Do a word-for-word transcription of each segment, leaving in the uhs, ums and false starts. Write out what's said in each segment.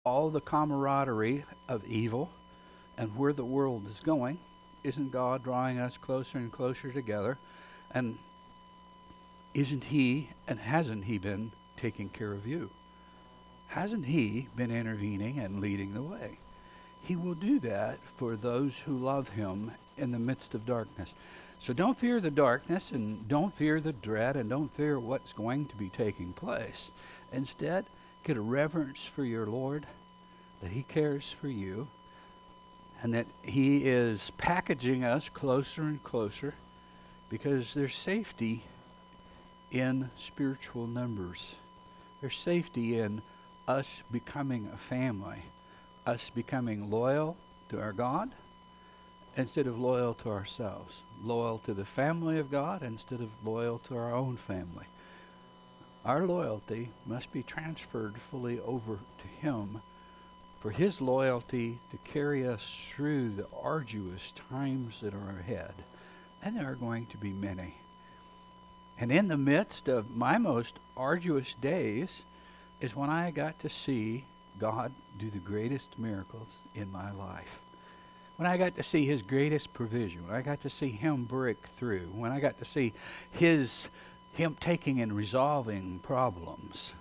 all the camaraderie of evil and where the world is going, isn't God drawing us closer and closer together? And isn't He and hasn't He been taking care of you? Hasn't He been intervening and leading the way? He will do that for those who love Him in the midst of darkness. So don't fear the darkness and don't fear the dread and don't fear what's going to be taking place. Instead, get a reverence for your Lord, that He cares for you, and that He is packaging us closer and closer because there's safety in spiritual numbers. There's safety in us becoming a family, us becoming loyal to our God instead of loyal to ourselves, loyal to the family of God instead of loyal to our own family. Our loyalty must be transferred fully over to Him for His loyalty to carry us through the arduous times that are ahead. And there are going to be many. And in the midst of my most arduous days is when I got to see God do the greatest miracles in my life. When I got to see His greatest provision, when I got to see Him break through, when I got to see His Him taking and resolving problems.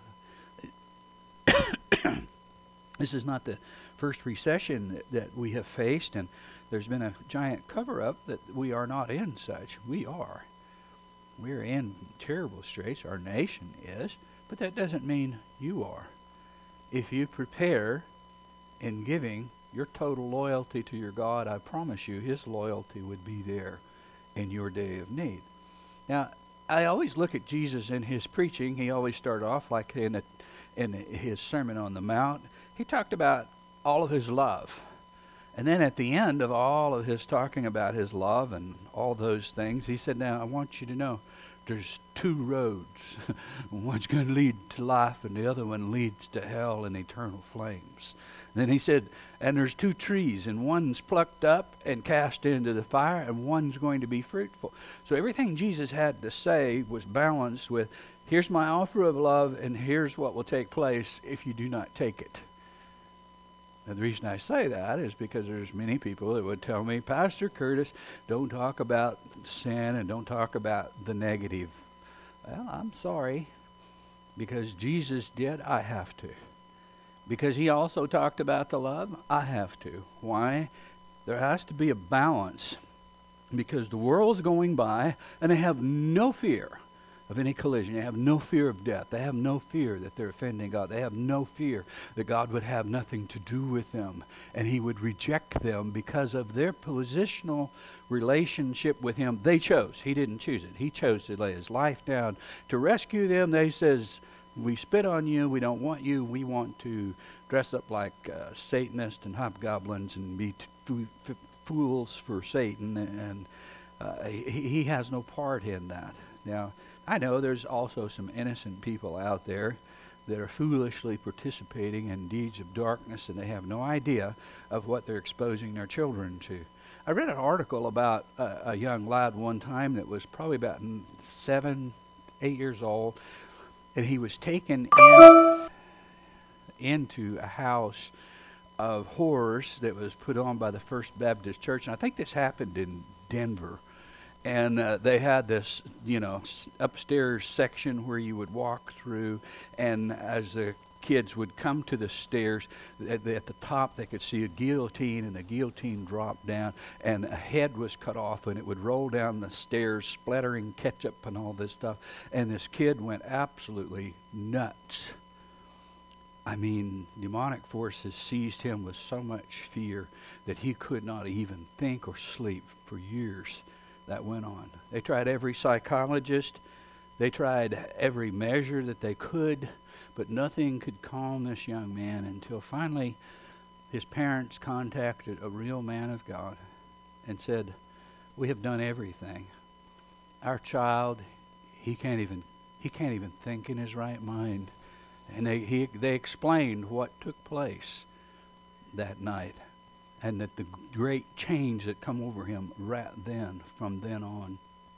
This is not the first recession that, that we have faced, and there's been a giant cover-up that we are not in such. We are. We're in terrible straits. Our nation is, but that doesn't mean you are. If you prepare in giving your total loyalty to your God, I promise you His loyalty would be there in your day of need. Now, I always look at Jesus in His preaching. He always started off like in, a, in His Sermon on the Mount. He talked about all of His love. And then at the end of all of His talking about His love and all those things, He said, now I want you to know there's two roads. One's going to lead to life and the other one leads to hell and eternal flames. And then He said, and there's two trees, and one's plucked up and cast into the fire, and one's going to be fruitful. So everything Jesus had to say was balanced with, here's my offer of love, and here's what will take place if you do not take it. And the reason I say that is because there's many people that would tell me, Pastor Curtis, don't talk about sin and don't talk about the negative. Well, I'm sorry. Because Jesus did, I have to. Because He also talked about the love, I have to. Why? There has to be a balance. Because the world's going by and they have no fear of any collision. They have no fear of death. They have no fear that they're offending God. They have no fear that God would have nothing to do with them and He would reject them because of their positional relationship with Him. They chose. He didn't choose it. He chose to lay His life down to rescue them. They says, we spit on you. We don't want you. We want to dress up like uh, Satanists and hobgoblins and be t- f- fools for Satan. And uh, he, he has no part in that. Now, I know there's also some innocent people out there that are foolishly participating in deeds of darkness and they have no idea of what they're exposing their children to. I read an article about a, a young lad one time that was probably about seven, eight years old, and he was taken in, into a house of horrors that was put on by the First Baptist Church, and I think this happened in Denver. And uh, they had this, you know, upstairs section where you would walk through, and as the kids would come to the stairs, at the, at the top they could see a guillotine, and the guillotine dropped down, and a head was cut off, and it would roll down the stairs, splattering ketchup and all this stuff. And this kid went absolutely nuts. I mean, demonic forces seized him with so much fear that he could not even think or sleep for years. That went on. They tried every psychologist. They tried every measure that they could, but nothing could calm this young man until finally his parents contacted a real man of God and said, we have done everything. Our child, he can't even he can't even think in his right mind. And they he, they explained what took place that night, and that the great change that come over him right then, from then on.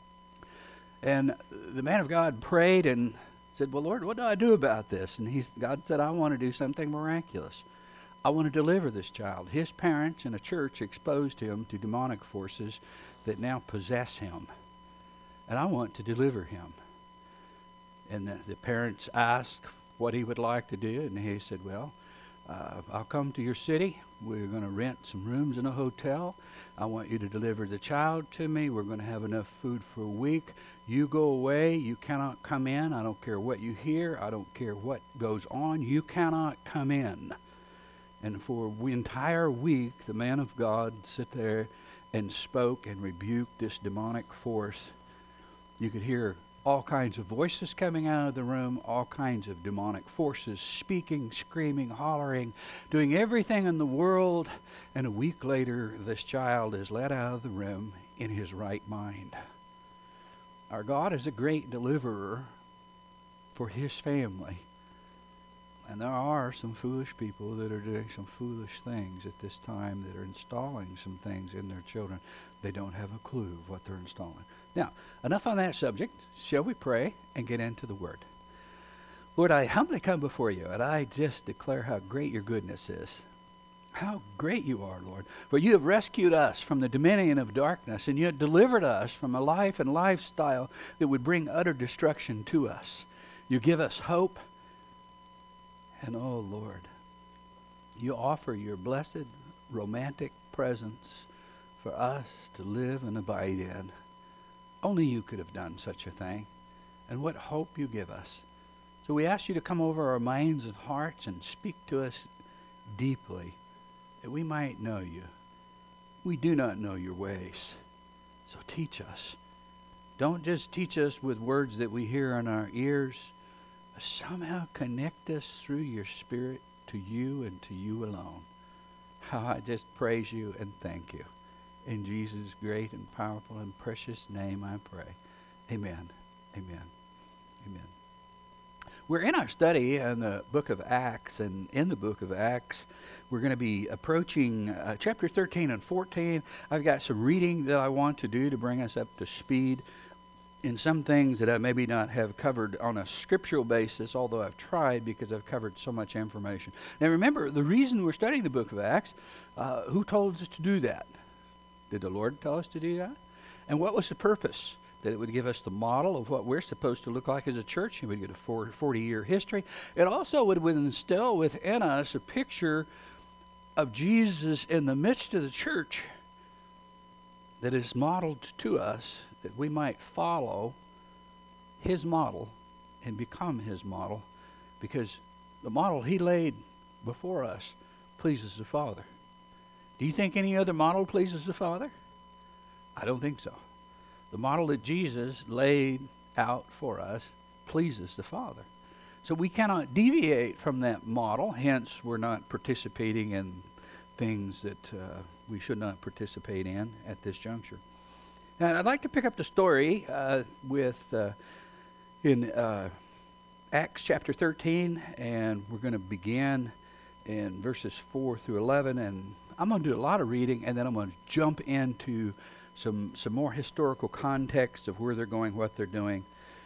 And the man of God prayed and said, well, Lord, what do I do about this? And he's, God said, I want to do something miraculous. I want to deliver this child. His parents and a church exposed him to demonic forces that now possess him. And I want to deliver him. And the, the parents asked what he would like to do, and he said, well, uh, I'll come to your city. We're going to rent some rooms in a hotel. I want you to deliver the child to me. We're going to have enough food for a week. You go away. You cannot come in. I don't care what you hear. I don't care what goes on. You cannot come in. And for the entire week, the man of God sat there and spoke and rebuked this demonic force. You could hear all kinds of voices coming out of the room, all kinds of demonic forces speaking, screaming, hollering, doing everything in the world. And a week later, this child is let out of the room in his right mind. Our God is a great deliverer for his family. And there are some foolish people that are doing some foolish things at this time, that are installing some things in their children. They don't have a clue of what they're installing. Now, enough on that subject. Shall we pray and get into the Word? Lord, I humbly come before you, and I just declare how great your goodness is. How great you are, Lord. For you have rescued us from the dominion of darkness, and you have delivered us from a life and lifestyle that would bring utter destruction to us. You give us hope. And oh, Lord, you offer your blessed, romantic presence for us to live and abide in. Only you could have done such a thing. And what hope you give us. So we ask you to come over our minds and hearts and speak to us deeply, that we might know you. We do not know your ways. So teach us. Don't just teach us with words that we hear in our ears. Somehow connect us through your Spirit to you and to you alone. How I just praise you and thank you. In Jesus' great and powerful and precious name I pray. Amen. Amen. Amen. We're in our study in the book of Acts, and in the book of Acts, we're going to be approaching uh, chapter thirteen and fourteen. I've got some reading that I want to do to bring us up to speed in some things that I maybe not have covered on a scriptural basis, although I've tried because I've covered so much information. Now remember, the reason we're studying the book of Acts, uh, who told us to do that? Did the Lord tell us to do that? And what was the purpose? That it would give us the model of what we're supposed to look like as a church. It would get a forty-year history. It also would, would instill within us a picture of Jesus in the midst of the church that is modeled to us, that we might follow his model and become his model, because the model he laid before us pleases the Father. Do you think any other model pleases the Father? I don't think so. The model that Jesus laid out for us pleases the Father. So we cannot deviate from that model, hence we're not participating in things that uh, we should not participate in at this juncture. Now, I'd like to pick up the story uh, with uh, in uh, Acts chapter thirteen, and we're going to begin in verses four through eleven, and I'm going to do a lot of reading, and then I'm going to jump into some some more historical context of where they're going, what they're doing.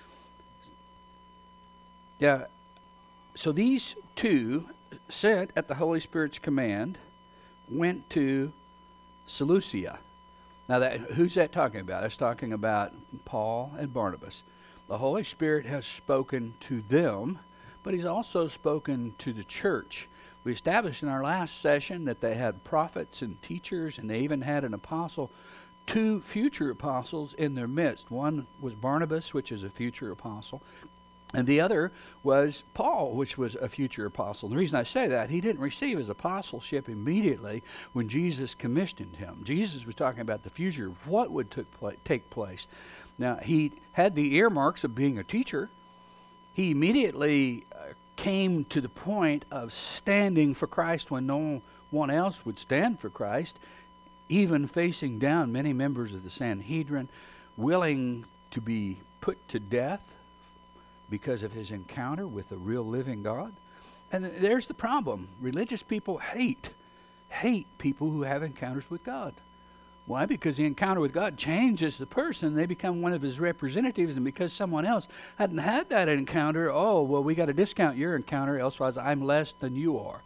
Yeah, so these two, sent at the Holy Spirit's command, went to Seleucia. Now, that, who's that talking about? It's talking about Paul and Barnabas. The Holy Spirit has spoken to them, but he's also spoken to the church. We established in our last session that they had prophets and teachers, and they even had an apostle, two future apostles in their midst. One was Barnabas, which is a future apostle, and the other was Paul, which was a future apostle. The reason I say that, he didn't receive his apostleship immediately when Jesus commissioned him. Jesus was talking about the future, what would took pla- take place. Now, he had the earmarks of being a teacher. He immediately uh, came to the point of standing for Christ when no one else would stand for Christ, even facing down many members of the Sanhedrin, willing to be put to death because of his encounter with the real living God. And there's the problem. Religious people hate, hate people who have encounters with God. Why? Because the encounter with God changes the person. They become one of his representatives, and because someone else hadn't had that encounter, oh, well, we got to discount your encounter, else I'm less than you are.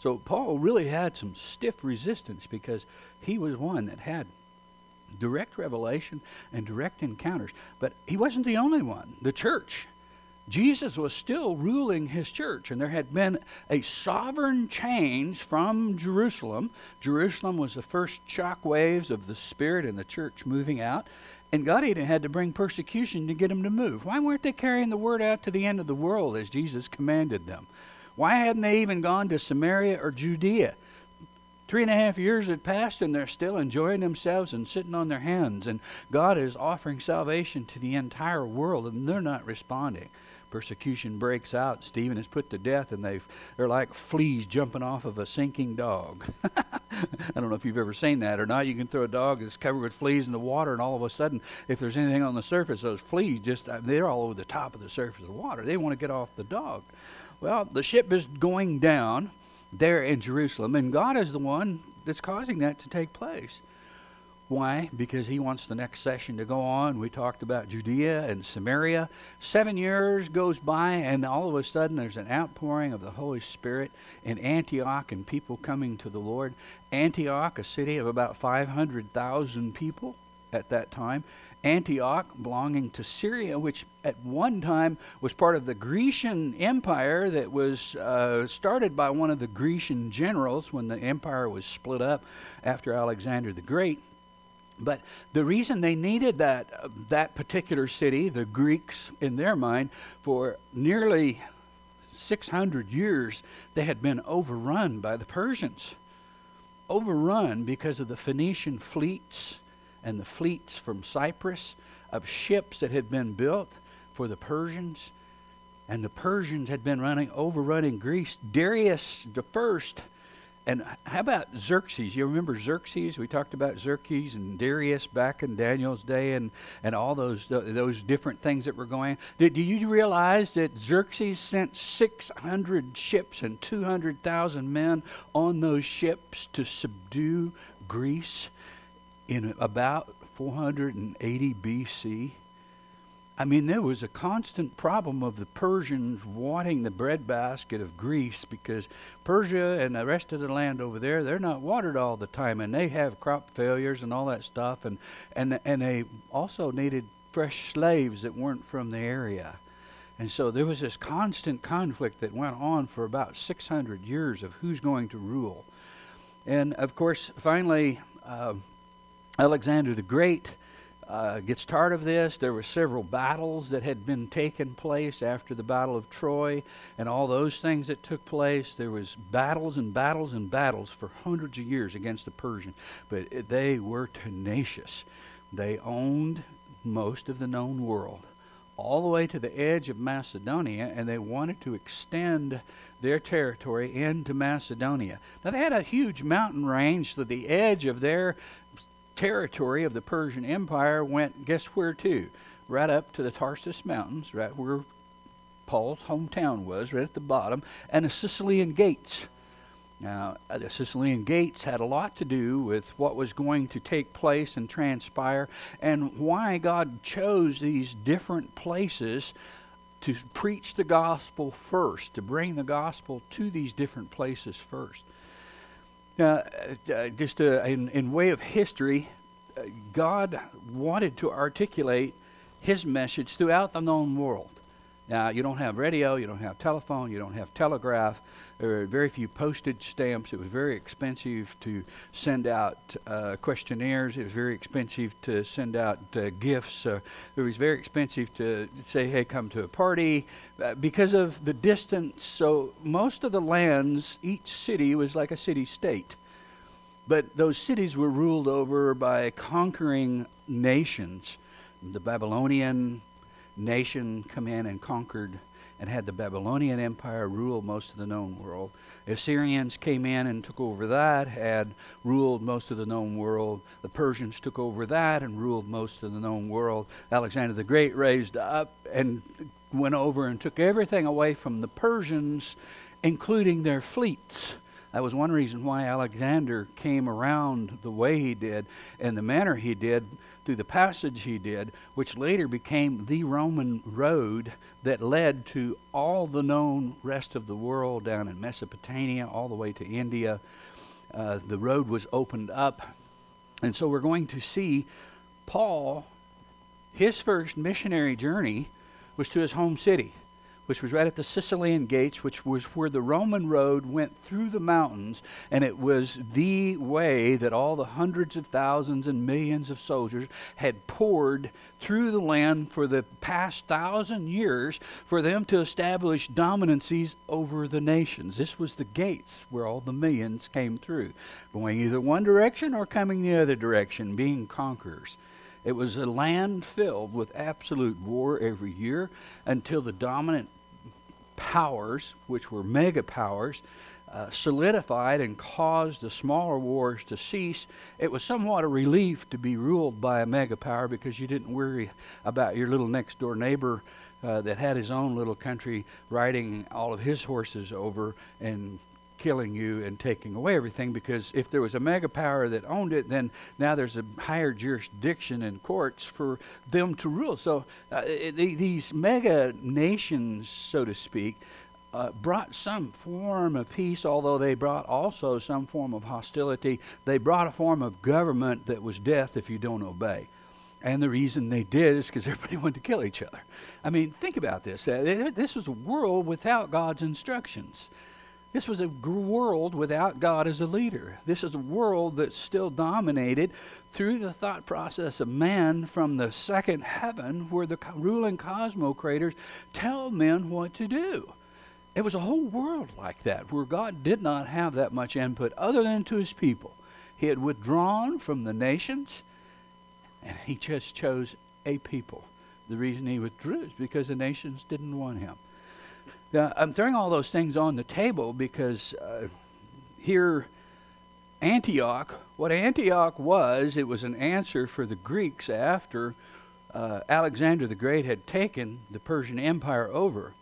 So Paul really had some stiff resistance because he was one that had direct revelation and direct encounters. But he wasn't the only one. The church, Jesus was still ruling his church, and there had been a sovereign change from Jerusalem. Jerusalem was the first shock waves of the Spirit and the church moving out, and God even had to bring persecution to get them to move. Why weren't they carrying the word out to the end of the world as Jesus commanded them? Why hadn't they even gone to Samaria or Judea? Three and a half years had passed, and they're still enjoying themselves and sitting on their hands, and God is offering salvation to the entire world, and they're not responding. Persecution breaks out. Stephen is put to death, and they've, they're like fleas jumping off of a sinking dog. I don't know if you've ever seen that or not. You can throw a dog that's covered with fleas in the water, and all of a sudden, if there's anything on the surface, those fleas just, they're all over the top of the surface of the water. They want to get off the dog. Well, the ship is going down there in Jerusalem, and God is the one that's causing that to take place. Why? Because he wants the next session to go on. We talked about Judea and Samaria. Seven years goes by, and all of a sudden there's an outpouring of the Holy Spirit in Antioch and people coming to the Lord. Antioch, a city of about five hundred thousand people at that time. Antioch, belonging to Syria, which at one time was part of the Grecian Empire that was uh, started by one of the Grecian generals when the empire was split up after Alexander the Great. But the reason they needed that uh, that particular city, the Greeks in their mind, for nearly six hundred years, they had been overrun by the Persians. Overrun because of the Phoenician fleets and the fleets from Cyprus of ships that had been built for the Persians. And the Persians had been running, overrunning Greece. Darius the First, and how about Xerxes? You remember Xerxes? We talked about Xerxes and Darius back in Daniel's day, and, and all those those different things that were going on. Did, do you realize that Xerxes sent six hundred ships and two hundred thousand men on those ships to subdue Greece in about four hundred eighty B C? I mean, there was a constant problem of the Persians wanting the breadbasket of Greece, because Persia and the rest of the land over there, they're not watered all the time, and they have crop failures and all that stuff, and and and they also needed fresh slaves that weren't from the area. And so there was this constant conflict that went on for about six hundred years of who's going to rule. And of course, finally, uh, Alexander the Great Uh, gets tired of this. There were several battles that had been taken place after the Battle of Troy and all those things that took place. There was battles and battles and battles for hundreds of years against the Persians, but it, they were tenacious. They owned most of the known world, all the way to the edge of Macedonia, and they wanted to extend their territory into Macedonia. Now, they had a huge mountain range, so the edge of their territory of the Persian Empire went, guess where to? Right up to the Tarsus Mountains, right where Paul's hometown was, right at the bottom, and the Sicilian Gates. Now, uh, the Sicilian Gates had a lot to do with what was going to take place and transpire, and why God chose these different places to preach the gospel first, to bring the gospel to these different places first. Now, uh, just uh, in, in way of history, uh, God wanted to articulate his message throughout the known world. Now, you don't have radio, you don't have telephone, you don't have telegraph. There are very few postage stamps. It was very expensive to send out uh, questionnaires. It was very expensive to send out uh, gifts. Uh, it was very expensive to say, hey, come to a party. Uh, because of the distance, so most of the lands, each city was like a city-state. But those cities were ruled over by conquering nations. The Babylonian nation come in and conquered and had the Babylonian Empire rule most of the known world. The Assyrians came in and took over that, had ruled most of the known world. The Persians took over that and ruled most of the known world. Alexander the Great raised up and went over and took everything away from the Persians, including their fleets. That was one reason why Alexander came around the way he did and the manner he did through the passage he did, which later became the Roman road that led to all the known rest of the world down in Mesopotamia, all the way to India. Uh, the road was opened up. And so we're going to see Paul, his first missionary journey was to his home city, which was right at the Sicilian Gates, which was where the Roman road went through the mountains, and it was the way that all the hundreds of thousands and millions of soldiers had poured through the land for the past thousand years for them to establish dominancies over the nations. This was the gates where all the millions came through, going either one direction or coming the other direction, being conquerors. It was a land filled with absolute war every year until the dominant powers, which were mega powers, uh, solidified and caused the smaller wars to cease. It was somewhat a relief to be ruled by a mega power because you didn't worry about your little next door neighbor uh, that had his own little country riding all of his horses over and killing you and taking away everything, because if there was a mega power that owned it, then now there's a higher jurisdiction in courts for them to rule. So uh, it, these mega nations, so to speak, uh, brought some form of peace, although they brought also some form of hostility. They brought a form of government that was death if you don't obey. And the reason they did is because everybody wanted to kill each other. I mean, think about this. Uh, this was a world without God's instructions. This was a world without God as a leader. This is a world that's still dominated through the thought process of man from the second heaven, where the ruling cosmocrators tell men what to do. It was a whole world like that, where God did not have that much input other than to his people. He had withdrawn from the nations, and he just chose a people. The reason he withdrew is because the nations didn't want him. Now, I'm throwing all those things on the table because uh, here, Antioch, what Antioch was, it was an answer for the Greeks after uh, Alexander the Great had taken the Persian Empire over.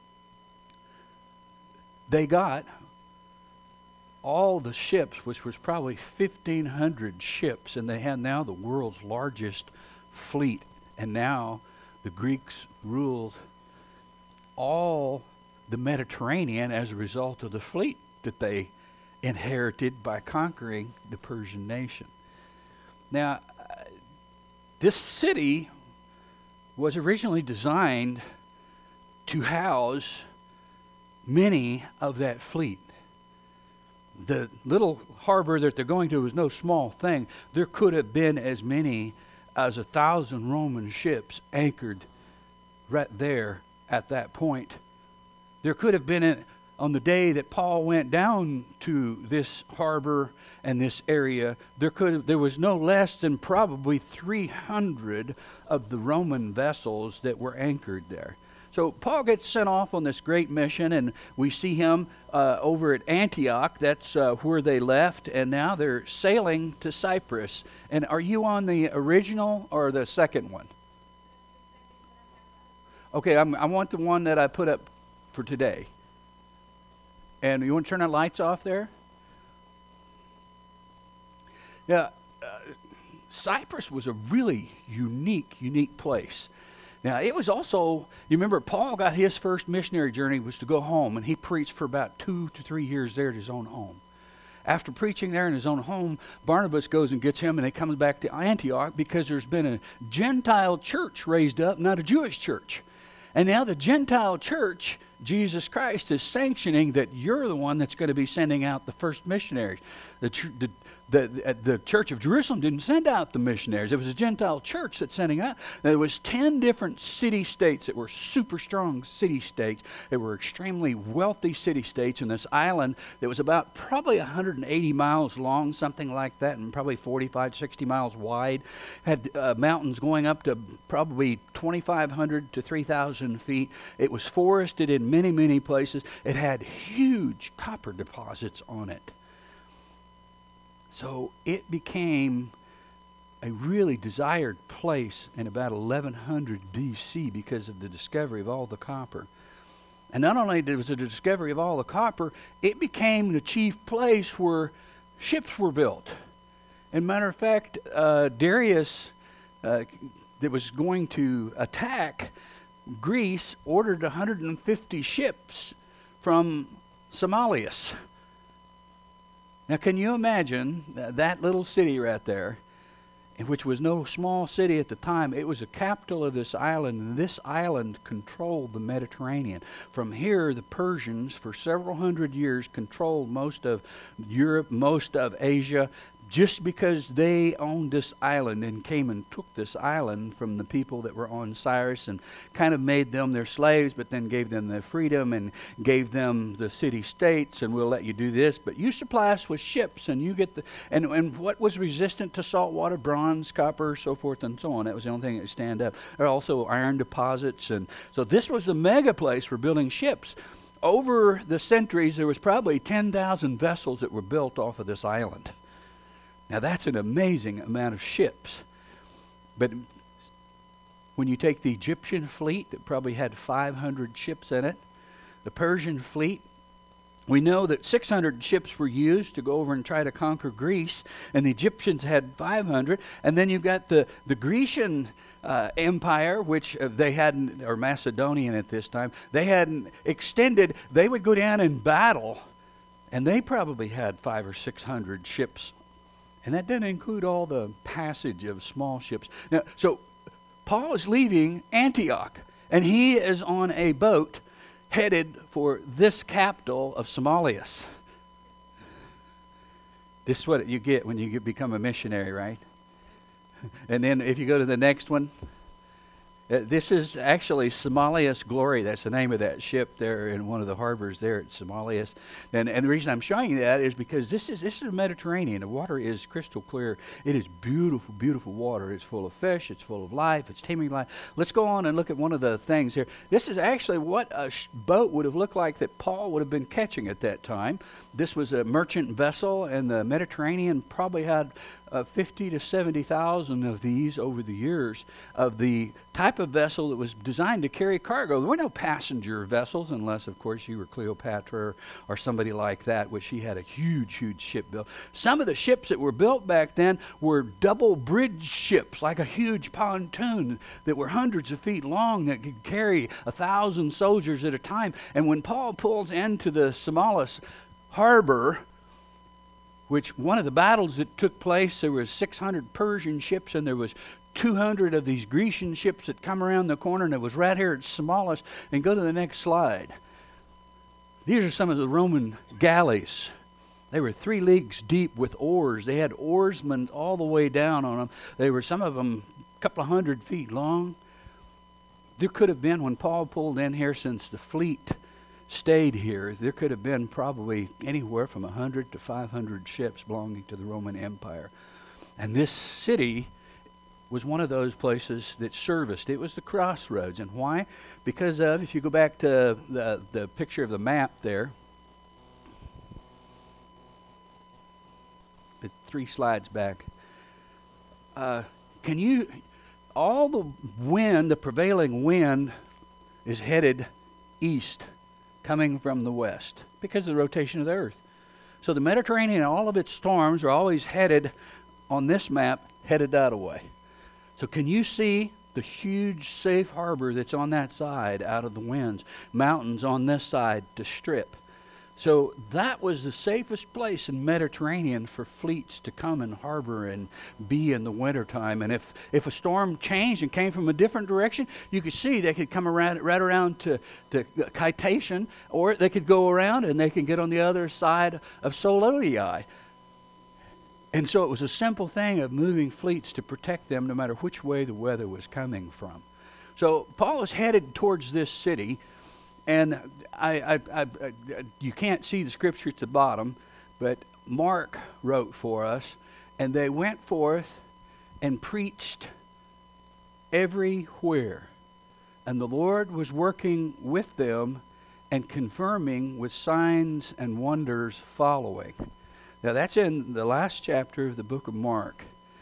They got all the ships, which was probably fifteen hundred ships, and they had now the world's largest fleet. And now the Greeks ruled all the Mediterranean as a result of the fleet that they inherited by conquering the Persian nation. Now, uh, this city was originally designed to house many of that fleet. The little harbor that they're going to was no small thing. There could have been as many as a thousand Roman ships anchored right there at that point. There could have been, a, on the day that Paul went down to this harbor and this area, there could have, there was no less than probably three hundred of the Roman vessels that were anchored there. So Paul gets sent off on this great mission, and we see him uh, over at Antioch. That's uh, where they left, and now they're sailing to Cyprus. And are you on the original or the second one? Okay, I'm, I want the one that I put up for today. And you want to turn the lights off there? Yeah, uh, Cyprus was a really unique, unique place. Now, it was also, you remember, Paul got his first missionary journey was to go home, and he preached for about two to three years there at his own home. After preaching there in his own home, Barnabas goes and gets him, and he comes back to Antioch because there's been a Gentile church raised up, not a Jewish church. And now the Gentile church, Jesus Christ, is sanctioning that you're the one that's going to be sending out the first missionaries. The, ch- the, the, the Church of Jerusalem didn't send out the missionaries. It was a Gentile church that's sending out. There was ten different city-states that were super strong city-states. They were extremely wealthy city-states in this island that was about probably one hundred eighty miles long, something like that, and probably forty-five, sixty miles wide. Had uh, mountains going up to probably twenty-five hundred to three thousand feet. It was forested in many, many places. It had huge copper deposits on it. So it became a really desired place in about eleven hundred B C because of the discovery of all the copper. And not only did, was it a discovery of all the copper, it became the chief place where ships were built. And matter of fact, uh, Darius, uh, that was going to attack Greece, ordered one hundred fifty ships from Somalia. Now, can you imagine th- that little city right there, which was no small city at the time? It was the capital of this island, and this island controlled the Mediterranean. From here, the Persians, for several hundred years, controlled most of Europe, most of Asia, just because they owned this island and came and took this island from the people that were on Cyrus and kind of made them their slaves, but then gave them their freedom and gave them the city-states, and we'll let you do this, but you supply us with ships, and you get the, and, and what was resistant to salt water? Bronze, copper, so forth and so on. That was the only thing that would stand up. There are also iron deposits, and so this was the mega place for building ships. Over the centuries, there was probably ten thousand vessels that were built off of this island. Now, that's an amazing amount of ships. But when you take the Egyptian fleet that probably had five hundred ships in it, the Persian fleet, we know that six hundred ships were used to go over and try to conquer Greece, and the Egyptians had five hundred. And then you've got the, the Grecian uh, Empire, which uh, they hadn't, or Macedonian at this time, they hadn't extended. They would go down and battle, and they probably had five or six hundred ships. And that doesn't include all the passage of small ships. Now, so Paul is leaving Antioch, and he is on a boat headed for this capital of Somalia. This is what you get when you get, become a missionary, right? And then if you go to the next one, uh, this is actually Somalia's Glory. That's the name of that ship there in one of the harbors there at Somalia. And, and the reason I'm showing you that is because this is this is the Mediterranean. The water is crystal clear. It is beautiful, beautiful water. It's full of fish. It's full of life. It's teeming life. Let's go on and look at one of the things here. This is actually what a sh- boat would have looked like that Paul would have been catching at that time. This was a merchant vessel, and the Mediterranean probably had uh, fifty to seventy thousand of these over the years of the type of vessel that was designed to carry cargo. There were no passenger vessels, unless, of course, you were Cleopatra or, or somebody like that, which she had a huge, huge ship built. Some of the ships that were built back then were double bridge ships, like a huge pontoon that were hundreds of feet long that could carry a thousand soldiers at a time. And when Paul pulls into the Somalis harbor, which one of the battles that took place, there was six hundred Persian ships, and there was two hundred of these Grecian ships that come around the corner, and it was right here at Somalis. And go to the next slide. These are some of the Roman galleys. They were three leagues deep with oars. They had oarsmen all the way down on them. They were, some of them, a couple of hundred feet long. There could have been, when Paul pulled in here, since the fleet stayed here, there could have been probably anywhere from one hundred to five hundred ships belonging to the Roman Empire. And this city was one of those places that serviced. It was the crossroads. And why? Because of, if you go back to the, the picture of the map there, the three slides back, uh, can you, all the wind, the prevailing wind is headed east, coming from the west, because of the rotation of the earth. So the Mediterranean, all of its storms are always headed, on this map, headed that way. So can you see the huge safe harbor that's on that side out of the winds? Mountains on this side to strip. So that was the safest place in Mediterranean for fleets to come and harbor and be in the wintertime. And if, if a storm changed and came from a different direction, you could see they could come around right around to, to Citation, or they could go around and they could get on the other side of Solodii. And so it was a simple thing of moving fleets to protect them no matter which way the weather was coming from. So Paul is headed towards this city. And I, I, I, I, you can't see the scripture at the bottom, but Mark wrote for us, and they went forth and preached everywhere. And the Lord was working with them and confirming with signs and wonders following. Now that's in the last chapter of the book of Mark.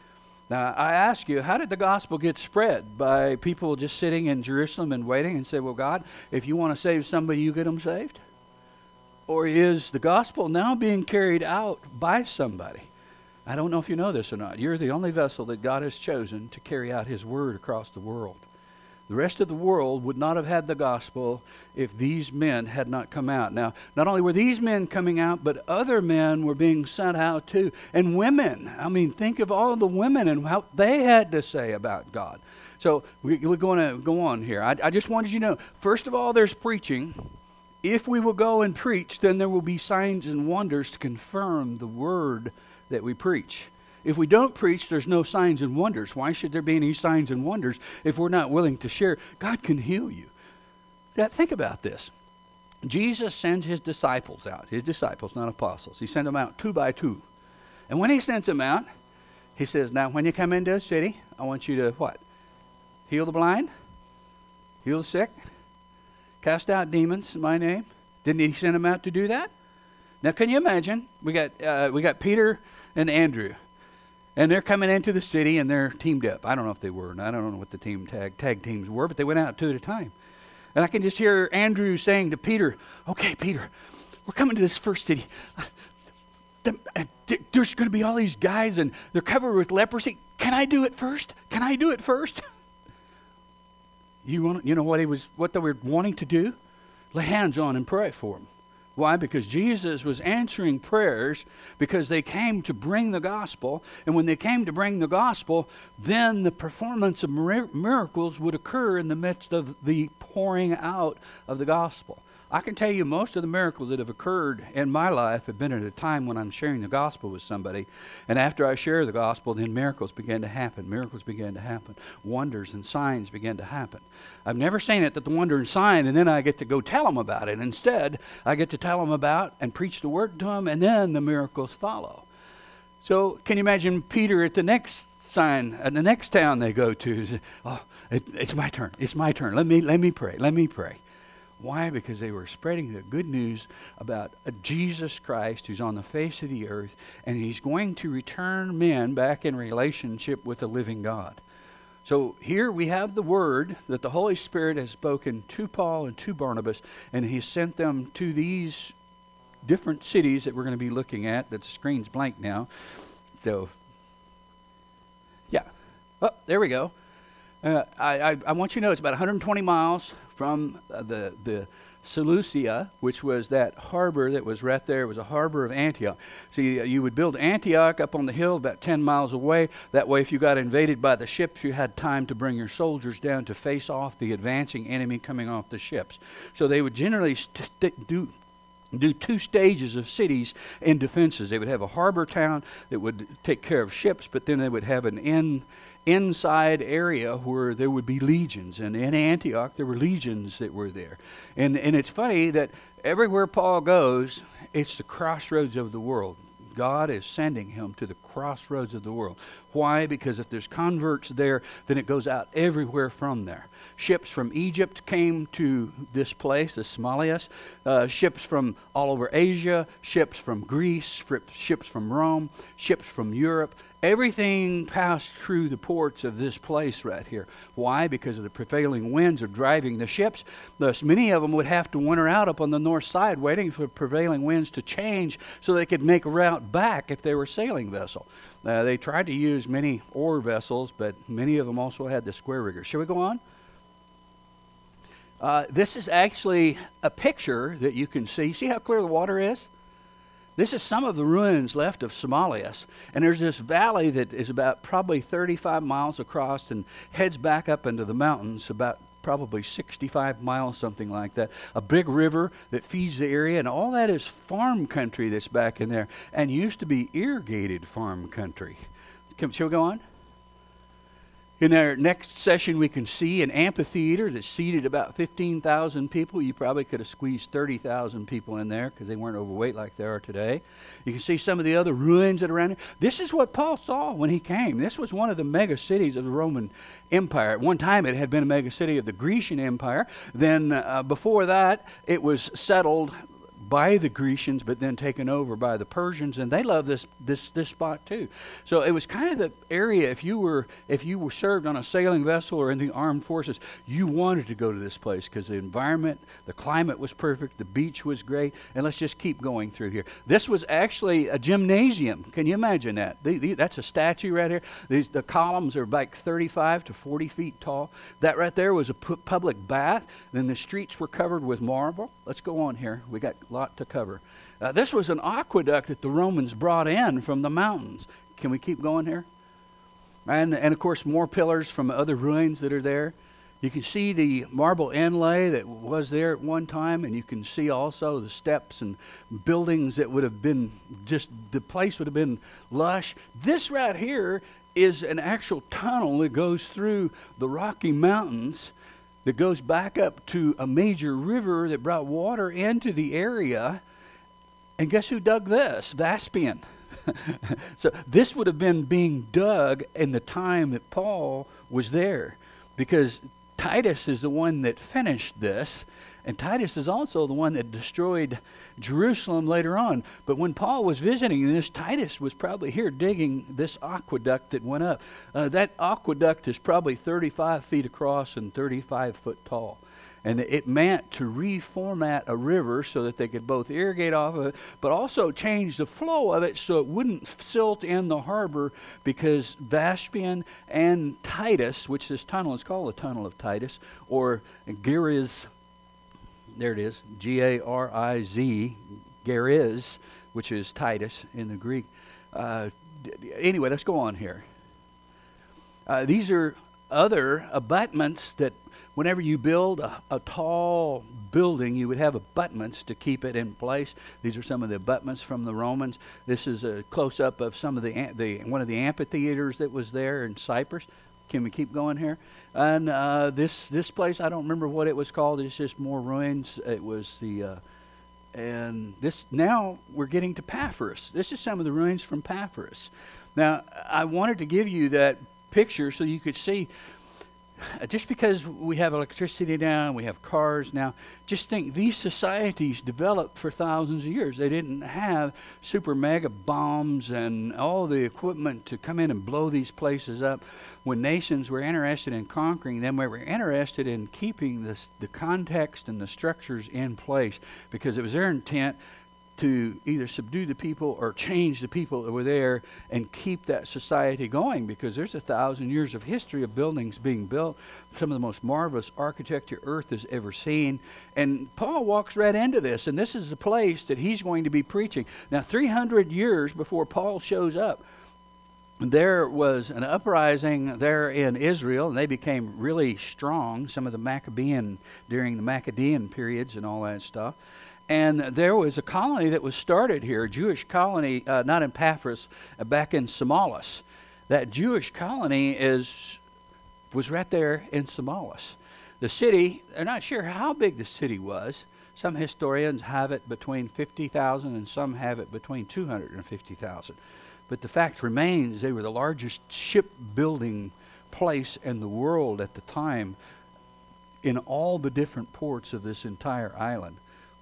Now, I ask you, how did the gospel get spread? By people just sitting in Jerusalem and waiting and say, well, God, if you want to save somebody, you get them saved? Or is the gospel now being carried out by somebody? I don't know if you know this or not. You're the only vessel that God has chosen to carry out his word across the world. The rest of the world would not have had the gospel if these men had not come out. Now, not only were these men coming out, but other men were being sent out too. And women. I mean, think of all the women and how they had to say about God. So we, we're going to go on here. I, I just wanted you to know, first of all, there's preaching. If we will go and preach, then there will be signs and wonders to confirm the word that we preach. If we don't preach, there's no signs and wonders. Why should there be any signs and wonders if we're not willing to share? God can heal you. Now, think about this. Jesus sends his disciples out. His disciples, not apostles. He sent them out two by two. And when he sends them out, he says, now when you come into a city, I want you to what? Heal the blind, heal the sick, cast out demons in my name. Didn't he send them out to do that? Now can you imagine? We got uh, we got Peter and Andrew. And they're coming into the city, and they're teamed up. I don't know if they were, and I don't know what the team tag tag teams were, but they went out two at a time. And I can just hear Andrew saying to Peter, okay, Peter, we're coming to this first city. There's going to be all these guys, and they're covered with leprosy. Can I do it first? Can I do it first? You want, you know what he was, what they were wanting to do? Lay hands on and pray for them. Why? Because Jesus was answering prayers because they came to bring the gospel. And when they came to bring the gospel, then the performance of mir- miracles would occur in the midst of the pouring out of the gospel. I can tell you most of the miracles that have occurred in my life have been at a time when I'm sharing the gospel with somebody. And after I share the gospel, then miracles began to happen. Miracles began to happen. Wonders and signs began to happen. I've never seen it that the wonder and sign, and then I get to go tell them about it. Instead, I get to tell them about and preach the word to them, and then the miracles follow. So can you imagine Peter at the next sign, at the next town they go to? Oh, it, it's my turn. It's my turn. Let me, let me pray. Let me pray. Why? Because they were spreading the good news about a Jesus Christ who's on the face of the earth, and he's going to return men back in relationship with the living God. So here we have the word that the Holy Spirit has spoken to Paul and to Barnabas, and he sent them to these different cities that we're going to be looking at. That the screen's blank now. So, yeah. Oh, there we go. Uh, I, I, I want you to know it's about one hundred twenty miles from uh, the the Seleucia, which was that harbor that was right there. It was a harbor of Antioch. See, uh, you would build Antioch up on the hill about ten miles away. That way, if you got invaded by the ships, you had time to bring your soldiers down to face off the advancing enemy coming off the ships. So they would generally st- st- do do two stages of cities in defenses. They would have a harbor town that would take care of ships, but then they would have an in inside area where there would be legions. And in Antioch, there were legions that were there. And and it's funny that everywhere Paul goes, it's the crossroads of the world. God is sending him to the crossroads of the world. Why? Because if there's converts there, then it goes out everywhere from there. Ships from Egypt came to this place, the Somalia. Uh, ships from all over Asia, ships from Greece, ships from Rome, ships from Europe. Everything passed through the ports of this place right here. Why? Because of the prevailing winds are driving the ships. Thus, many of them would have to winter out up on the north side, waiting for prevailing winds to change so they could make a route back if they were a sailing vessel. Uh, they tried to use many oar vessels, but many of them also had the square riggers. Shall we go on? Uh, this is actually a picture that you can see. See how clear the water is? This is some of the ruins left of Somalia. And there's this valley that is about probably thirty-five miles across and heads back up into the mountains, about probably sixty-five miles, something like that. A big river that feeds the area, and all that is farm country that's back in there, and used to be irrigated farm country. Can, shall we go on? In our next session, we can see an amphitheater that seated about fifteen thousand people. You probably could have squeezed thirty thousand people in there because they weren't overweight like they are today. You can see some of the other ruins that are around here. This is what Paul saw when he came. This was one of the mega cities of the Roman Empire. At one time, it had been a mega city of the Grecian Empire. Then uh, before that, it was settled by the Grecians, but then taken over by the Persians, and they love this this this spot too. So it was kind of the area. If you were if you were served on a sailing vessel or in the armed forces, you wanted to go to this place because the environment, the climate was perfect, the beach was great, and let's just keep going through here. This was actually a gymnasium. Can you imagine that? The, the, that's a statue right here. These the columns are like thirty-five to forty feet tall. That right there was a pu- public bath. Then the streets were covered with marble. Let's go on here. We got a lot to cover. Uh, this was an aqueduct that the Romans brought in from the mountains. Can we keep going here? And, and of course, more pillars from other ruins that are there. You can see the marble inlay that was there at one time, and you can see also the steps and buildings that would have been just, the place would have been lush. This right here is an actual tunnel that goes through the Rocky Mountains that goes back up to a major river that brought water into the area. And guess who dug this? Vaspian. So this would have been being dug in the time that Paul was there, because Titus is the one that finished this, and Titus is also the one that destroyed Jerusalem later on. But when Paul was visiting this, Titus was probably here digging this aqueduct that went up. Uh, that aqueduct is probably thirty-five feet across and thirty-five foot tall. And it meant to reformat a river so that they could both irrigate off of it, but also change the flow of it so it wouldn't silt in the harbor, because Vaspian and Titus, which this tunnel is called the Tunnel of Titus, or Gariz, there it is, G A R I Z, Gariz, which is Titus in the Greek. Uh, d- anyway, let's go on here. Uh, these are other abutments that whenever you build a, a tall building, you would have abutments to keep it in place. These are some of the abutments from the Romans. This is a close-up of some of the, the one of the amphitheaters that was there in Cyprus. Can we keep going here? And uh, this this place, I don't remember what it was called. It's just more ruins. It was the, uh, and this, now we're getting to Paphos. This is some of the ruins from Paphos. Now, I wanted to give you that picture so you could see, just because we have electricity now, we have cars now, just think these societies developed for thousands of years. They didn't have super mega bombs and all the equipment to come in and blow these places up. When nations were interested in conquering them, we were interested in keeping this, the context and the structures in place, because it was their intent to either subdue the people or change the people that were there and keep that society going, because there's a thousand years of history of buildings being built, some of the most marvelous architecture earth has ever seen. And Paul walks right into this, and this is the place that he's going to be preaching. Now, three hundred years before Paul shows up, there was an uprising there in Israel, and they became really strong, some of the Maccabean, during the Maccabean periods and all that stuff. And there was a colony that was started here, a Jewish colony, uh, not in Paphos, uh, back in Samalis. That Jewish colony is was right there in Samalis. The city, they're not sure how big the city was. Some historians have it between fifty thousand and some have it between two hundred fifty thousand. But the fact remains they were the largest shipbuilding place in the world at the time in all the different ports of this entire island.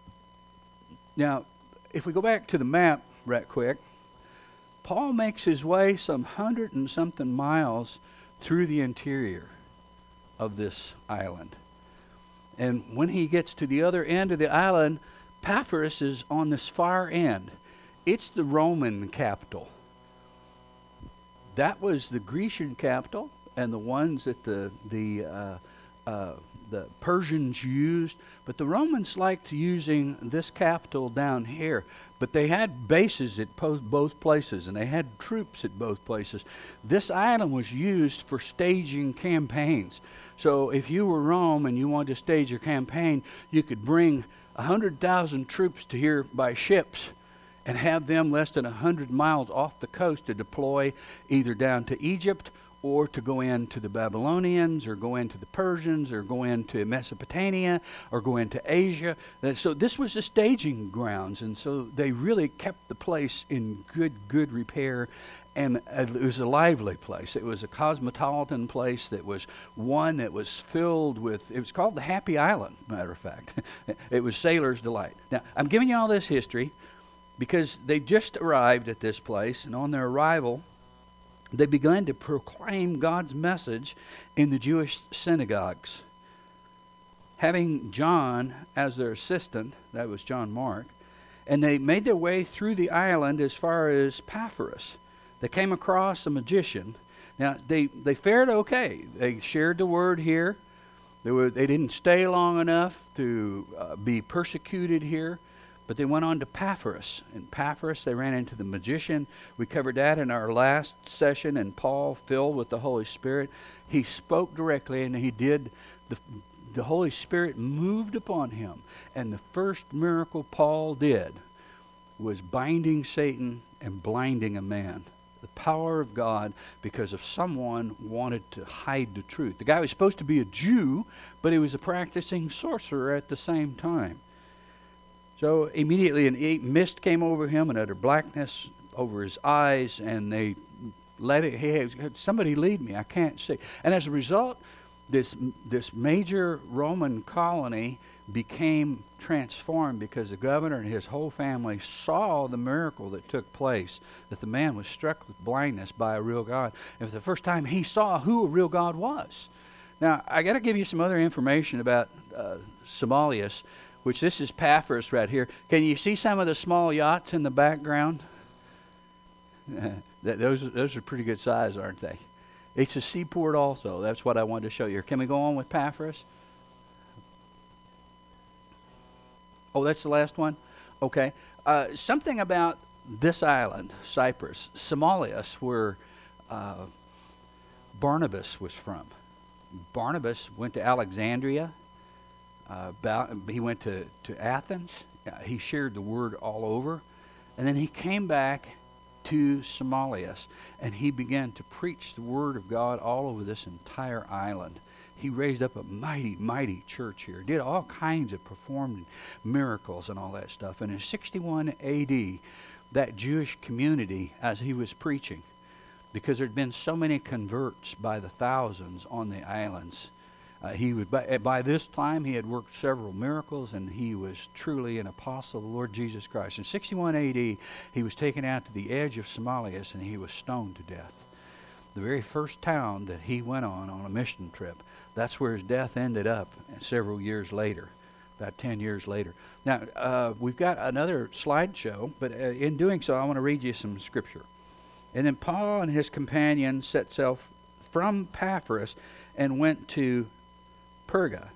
Now, if we go back to the map right quick, Paul makes his way some hundred and something miles through the interior of this island. And when he gets to the other end of the island, Paphos is on this far end. It's the Roman capital. That was the Grecian capital, and the ones that the the uh, uh, the Persians used, but the Romans liked using this capital down here. But they had bases at po- both places, and they had troops at both places. This island was used for staging campaigns. So if you were Rome and you wanted to stage your campaign, you could bring one hundred thousand troops to here by ships and have them less than one hundred miles off the coast to deploy either down to Egypt or to go into the Babylonians, or go into the Persians, or go into Mesopotamia, or go into Asia. So this was the staging grounds, and so they really kept the place in good, good repair. And it was a lively place. It was a cosmopolitan place that was one that was filled with, it was called the Happy Island, matter of fact. It was Sailor's Delight. Now, I'm giving you all this history because they just arrived at this place, and on their arrival, they began to proclaim God's message in the Jewish synagogues. Having John as their assistant, that was John Mark, and they made their way through the island as far as Paphos. They came across a magician. Now, they, they fared okay. They shared the word here. They, were, they didn't stay long enough to uh, be persecuted here, but they went on to Paphos. In Paphos, they ran into the magician. We covered that in our last session, and Paul, filled with the Holy Spirit, he spoke directly, and he did, the, the Holy Spirit moved upon him. And the first miracle Paul did was binding Satan and blinding a man. The power of God, because of someone wanted to hide the truth. The guy was supposed to be a Jew, but he was a practicing sorcerer at the same time. So immediately an mist came over him, and utter blackness over his eyes, and they let it, hey, somebody lead me, I can't see. And as a result, this this major Roman colony became transformed because the governor and his whole family saw the miracle that took place, that the man was struck with blindness by a real God. It was the first time he saw who a real God was. Now, I got to give you some other information about uh, Somalia, which this is Paphos right here. Can you see some of the small yachts in the background? that, those, those are pretty good size, aren't they? It's a seaport also. That's what I wanted to show you. Can we go on with Paphos? Oh, that's the last one? Okay. Uh, something about this island, Cyprus, Somalia, where uh, Barnabas was from. Barnabas went to Alexandria. Uh, about, he went to, to Athens. Uh, he shared the word all over. And then he came back to Somalia, and he began to preach the word of God all over this entire island. He raised up a mighty, mighty church here. Did all kinds of performed miracles and all that stuff. And in sixty-one A D, that Jewish community, as he was preaching, because there had been so many converts by the thousands on the islands, uh, he was by, by this time he had worked several miracles, and he was truly an apostle of the Lord Jesus Christ. In sixty-one A D, he was taken out to the edge of Somalia, and he was stoned to death. The very first town that he went on on a mission trip, that's where his death ended up several years later, about ten years later. Now, uh, we've got another slideshow, but uh, in doing so, I want to read you some scripture. And then Paul and his companions set sail from Paphos and went to Perga.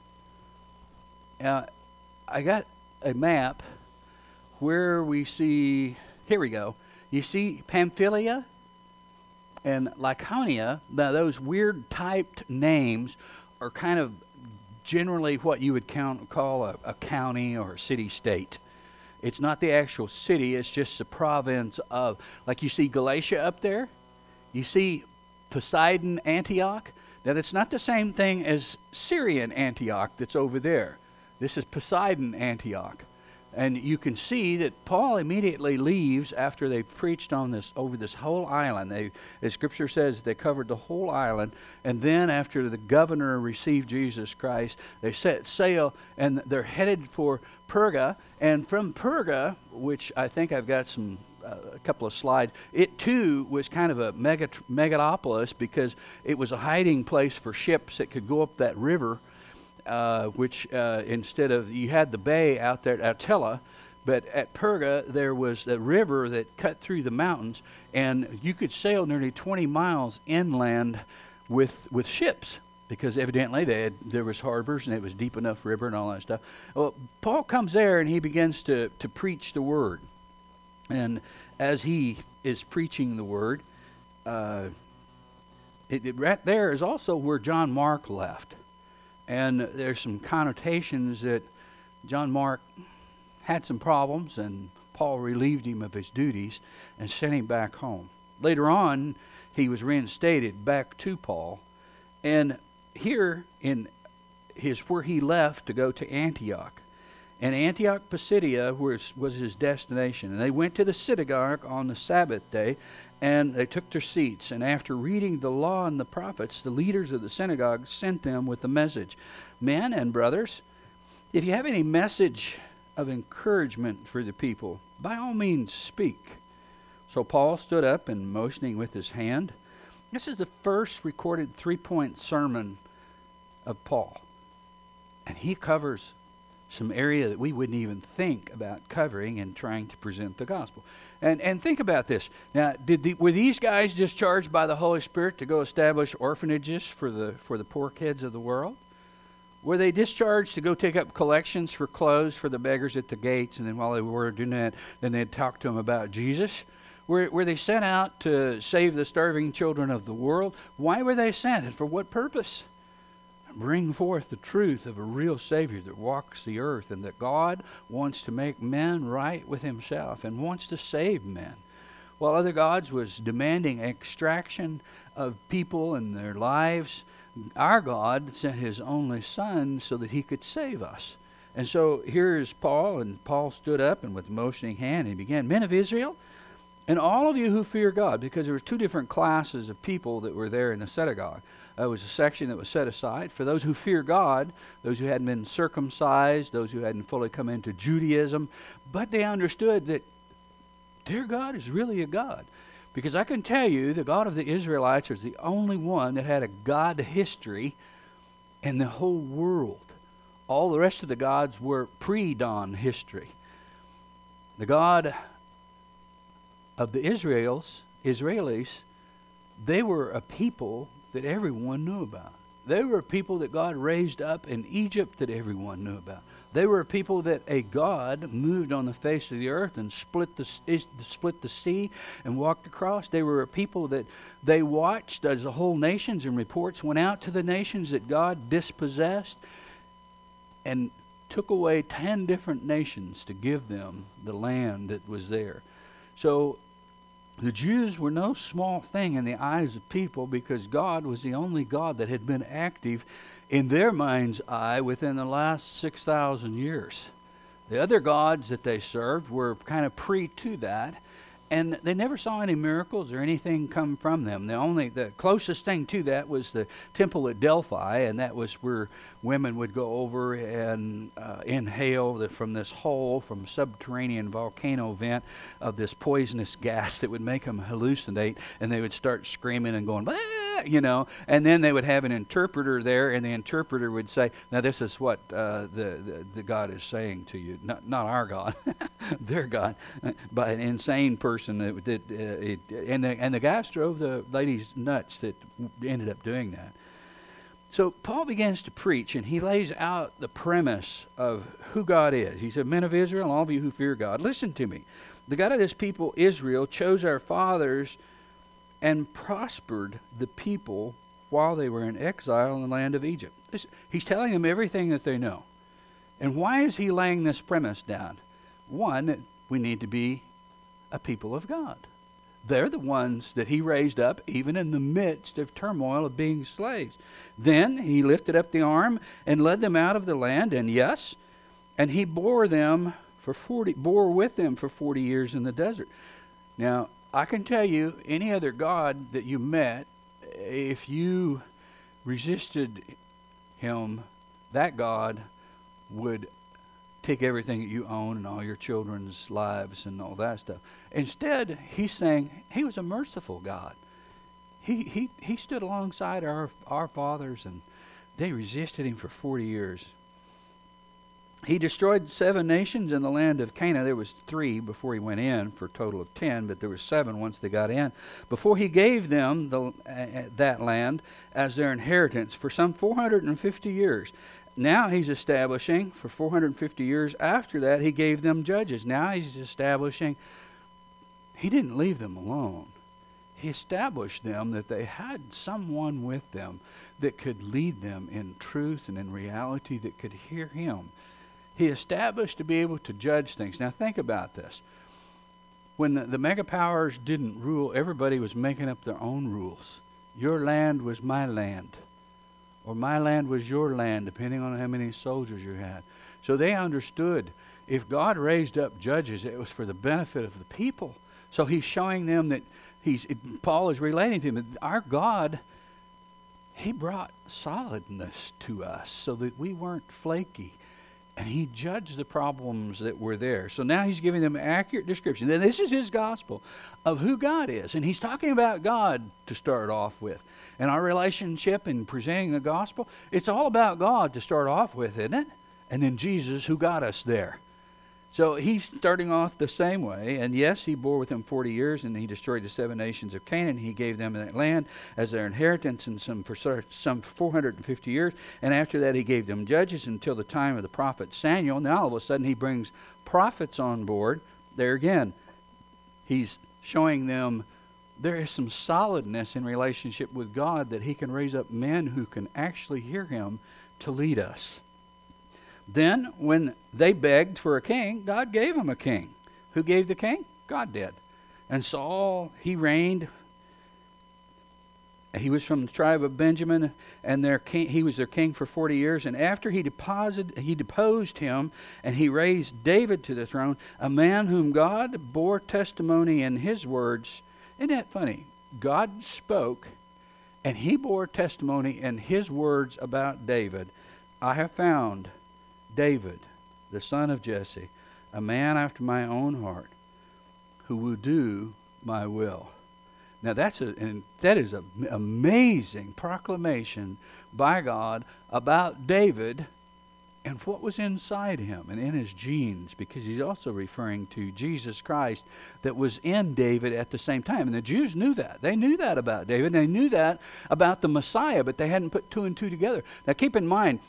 Uh, I got a map where we see, here we go. You see Pamphylia and Lycaonia. Now, those weird typed names are kind of generally what you would count, call a, a county or a city-state. It's not the actual city, it's just the province of, like you see Galatia up there, you see Poseidon Antioch. Now that's not the same thing as Syrian Antioch that's over there. This is Poseidon Antioch. And you can see that Paul immediately leaves after they preached on this over this whole island. They, as Scripture says, they covered the whole island. And then after the governor received Jesus Christ, they set sail and they're headed for Perga. And from Perga, which I think I've got some uh, a couple of slides, it too was kind of a mega megalopolis because it was a hiding place for ships that could go up that river. Uh, which uh, instead of, you had the bay out there at Attila, but at Perga there was a river that cut through the mountains, and you could sail nearly twenty miles inland with with ships, because evidently they had, there was harbors and it was deep enough river and all that stuff. Well, Paul comes there and he begins to, to preach the word. And as he is preaching the word, uh, it, it, right there is also where John Mark left. And there's some connotations that John Mark had some problems, and Paul relieved him of his duties and sent him back home. Later on, he was reinstated back to Paul. And here in his where he left to go to Antioch. And Antioch Pisidia was, was his destination. And they went to the synagogue on the Sabbath day, and they took their seats. And after reading the law and the prophets, the leaders of the synagogue sent them with the message. Men and brothers, if you have any message of encouragement for the people, by all means speak. So Paul stood up and motioning with his hand. This is the first recorded three-point sermon of Paul. And he covers some area that we wouldn't even think about covering in trying to present the gospel. And and think about this. Now, did the, were these guys discharged by the Holy Spirit to go establish orphanages for the for the poor kids of the world? Were they discharged to go take up collections for clothes for the beggars at the gates, and then while they were doing that, then they'd talk to them about Jesus? Were, were they sent out to save the starving children of the world? Why were they sent, and for what purpose? Bring forth the truth of a real Savior that walks the earth, and that God wants to make men right with himself and wants to save men. While other gods was demanding extraction of people and their lives, our God sent his only Son so that he could save us. And so here's Paul, and Paul stood up and with motioning hand he began, Men of Israel, and all of you who fear God, because there were two different classes of people that were there in the synagogue. There was a section that was set aside for those who fear God, those who hadn't been circumcised, those who hadn't fully come into Judaism, but they understood that their God is really a God. Because I can tell you, the God of the Israelites is the only one that had a God history in the whole world. All the rest of the gods were pre-dawn history. The God of the Israels, Israelis, they were a people that everyone knew about. They were a people that God raised up in Egypt that everyone knew about. They were a people that a God moved on the face of the earth and split the split the sea and walked across. They were a people that they watched as the whole nations, and reports went out to the nations that God dispossessed and took away ten different nations to give them the land that was there. So the Jews were no small thing in the eyes of people, because God was the only God that had been active in their mind's eye within the last six thousand years. The other gods that they served were kind of pre to that, and they never saw any miracles or anything come from them. The only, the closest thing to that was the temple at Delphi, and that was where women would go over and uh, inhale the, from this hole, from subterranean volcano vent, of this poisonous gas that would make them hallucinate, and they would start screaming and going, "Bah!" you know, and then they would have an interpreter there, and the interpreter would say, now this is what uh, the, the the God is saying to you, not not our God, their God, by an insane person that, that uh, it, and the and the guys drove the ladies nuts that ended up doing that. So Paul begins to preach, and he lays out the premise of who God is. He said, Men of Israel, all of you who fear God, listen to me. The God of this people, Israel, chose our fathers and prospered the people while they were in exile in the land of Egypt. This, he's telling them everything that they know. And why is he laying this premise down? One, that we need to be a people of God. They're the ones that he raised up even in the midst of turmoil of being slaves. Then he lifted up the arm and led them out of the land, and yes, and he bore them for forty bore with them for forty years in the desert. Now, I can tell you, any other God that you met, if you resisted him, that God would take everything that you own and all your children's lives and all that stuff. Instead, he's saying he was a merciful God. He he he stood alongside our our fathers, and they resisted him for forty years. He destroyed seven nations in the land of Canaan. There was three before he went in, for a total of ten, but there were seven once they got in. Before he gave them the, uh, that land as their inheritance for some four hundred fifty years. Now he's establishing, for four hundred fifty years after that, he gave them judges. Now he's establishing, he didn't leave them alone. He established them that they had someone with them that could lead them in truth and in reality, that could hear him. He established to be able to judge things. Now think about this. when the, the mega powers didn't rule, everybody was making up their own rules. Your land was my land, or my land was your land, depending on how many soldiers you had. So they understood if God raised up judges, it was for the benefit of the people. So he's showing them that he's it, Paul is relating to him that our God, he brought solidness to us so that we weren't flaky. And he judged the problems that were there. So now he's giving them an accurate description. And this is his gospel of who God is. And he's talking about God to start off with. And our relationship in presenting the gospel, it's all about God to start off with, isn't it? And then Jesus, who got us there. So he's starting off the same way. And yes, he bore with them forty years, and he destroyed the seven nations of Canaan. He gave them that land as their inheritance and some for some four hundred fifty years. And after that, he gave them judges until the time of the prophet Samuel. Now, all of a sudden, he brings prophets on board. There again, he's showing them there is some solidness in relationship with God, that he can raise up men who can actually hear him to lead us. Then, when they begged for a king, God gave them a king. Who gave the king? God did. And Saul, he reigned. He was from the tribe of Benjamin, and their king, he was their king for forty years. And after he deposited, he deposed him, and he raised David to the throne, a man whom God bore testimony in his words. Isn't that funny? God spoke, and he bore testimony in his words about David. I have found David, the son of Jesse, a man after my own heart, who will do my will. Now that's a and that is an amazing proclamation by God about David and what was inside him and in his genes, because he's also referring to Jesus Christ that was in David at the same time. And the Jews knew that. They knew that about David. They knew that about the Messiah, but they hadn't put two and two together. Now keep in mind,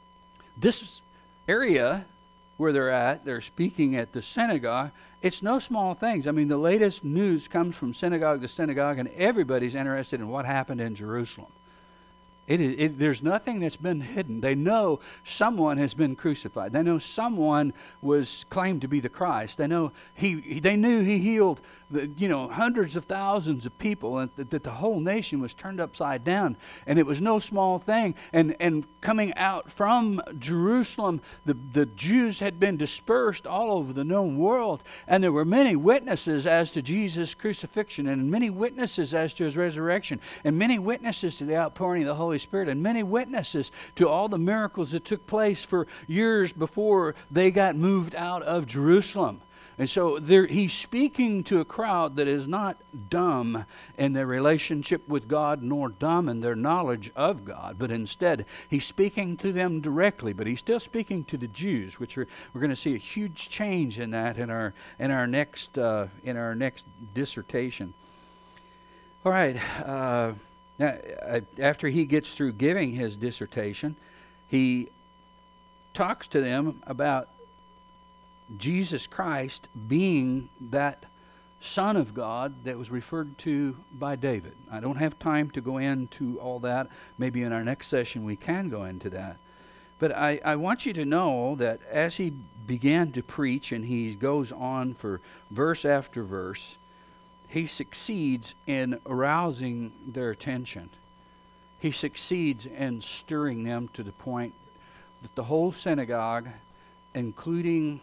this area where they're at, they're speaking at the synagogue, it's no small things. I mean, the latest news comes from synagogue to synagogue, and everybody's interested in what happened in Jerusalem. It is, it, there's nothing that's been hidden. They know someone has been crucified. They know someone was claimed to be the Christ. They know he. he they knew he healed the, you know, hundreds of thousands of people, and th- that the whole nation was turned upside down. And it was no small thing. And and coming out from Jerusalem, the the Jews had been dispersed all over the known world, and there were many witnesses as to Jesus' crucifixion, and many witnesses as to his resurrection, and many witnesses to the outpouring of the Holy Spirit, and many witnesses to all the miracles that took place for years before they got moved out of Jerusalem. And so there, he's speaking to a crowd that is not dumb in their relationship with God, nor dumb in their knowledge of God, but instead he's speaking to them directly. But he's still speaking to the Jews, which are, we're going to see a huge change in that in our in our next uh, in our next dissertation. All right. Uh, Now, after he gets through giving his dissertation, he talks to them about Jesus Christ being that Son of God that was referred to by David. I don't have time to go into all that. Maybe in our next session we can go into that. But I, I want you to know that as he began to preach, and he goes on for verse after verse, he succeeds in arousing their attention. He succeeds in stirring them to the point that the whole synagogue, including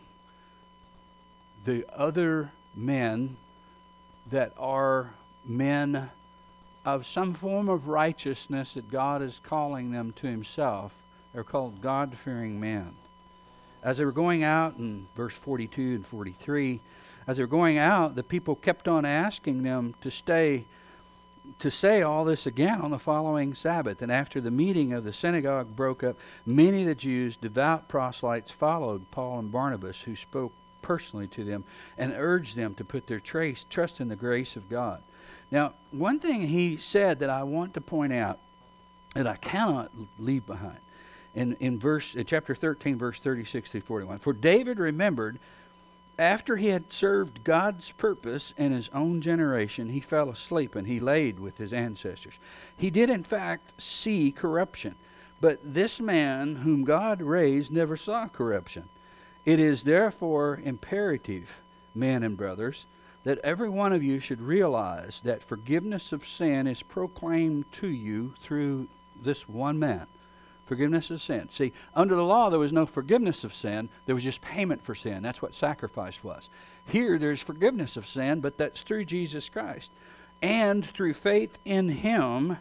the other men that are men of some form of righteousness that God is calling them to himself, they're called God-fearing men. As they were going out in verse forty-two and forty-three, as they were going out, the people kept on asking them to stay, to say all this again on the following Sabbath. And after the meeting of the synagogue broke up, many of the Jews, devout proselytes, followed Paul and Barnabas, who spoke personally to them and urged them to put their trace, trust in the grace of God. Now, one thing he said that I want to point out that I cannot leave behind, in, in verse in chapter thirteen, verse thirty-six through forty-one. For David remembered, after he had served God's purpose in his own generation, he fell asleep and he laid with his ancestors. He did in fact see corruption, but this man whom God raised never saw corruption. It is therefore imperative, men and brothers, that every one of you should realize that forgiveness of sin is proclaimed to you through this one man. Forgiveness of sin. See, under the law, there was no forgiveness of sin. There was just payment for sin. That's what sacrifice was. Here, there's forgiveness of sin, but that's through Jesus Christ. And through faith in him,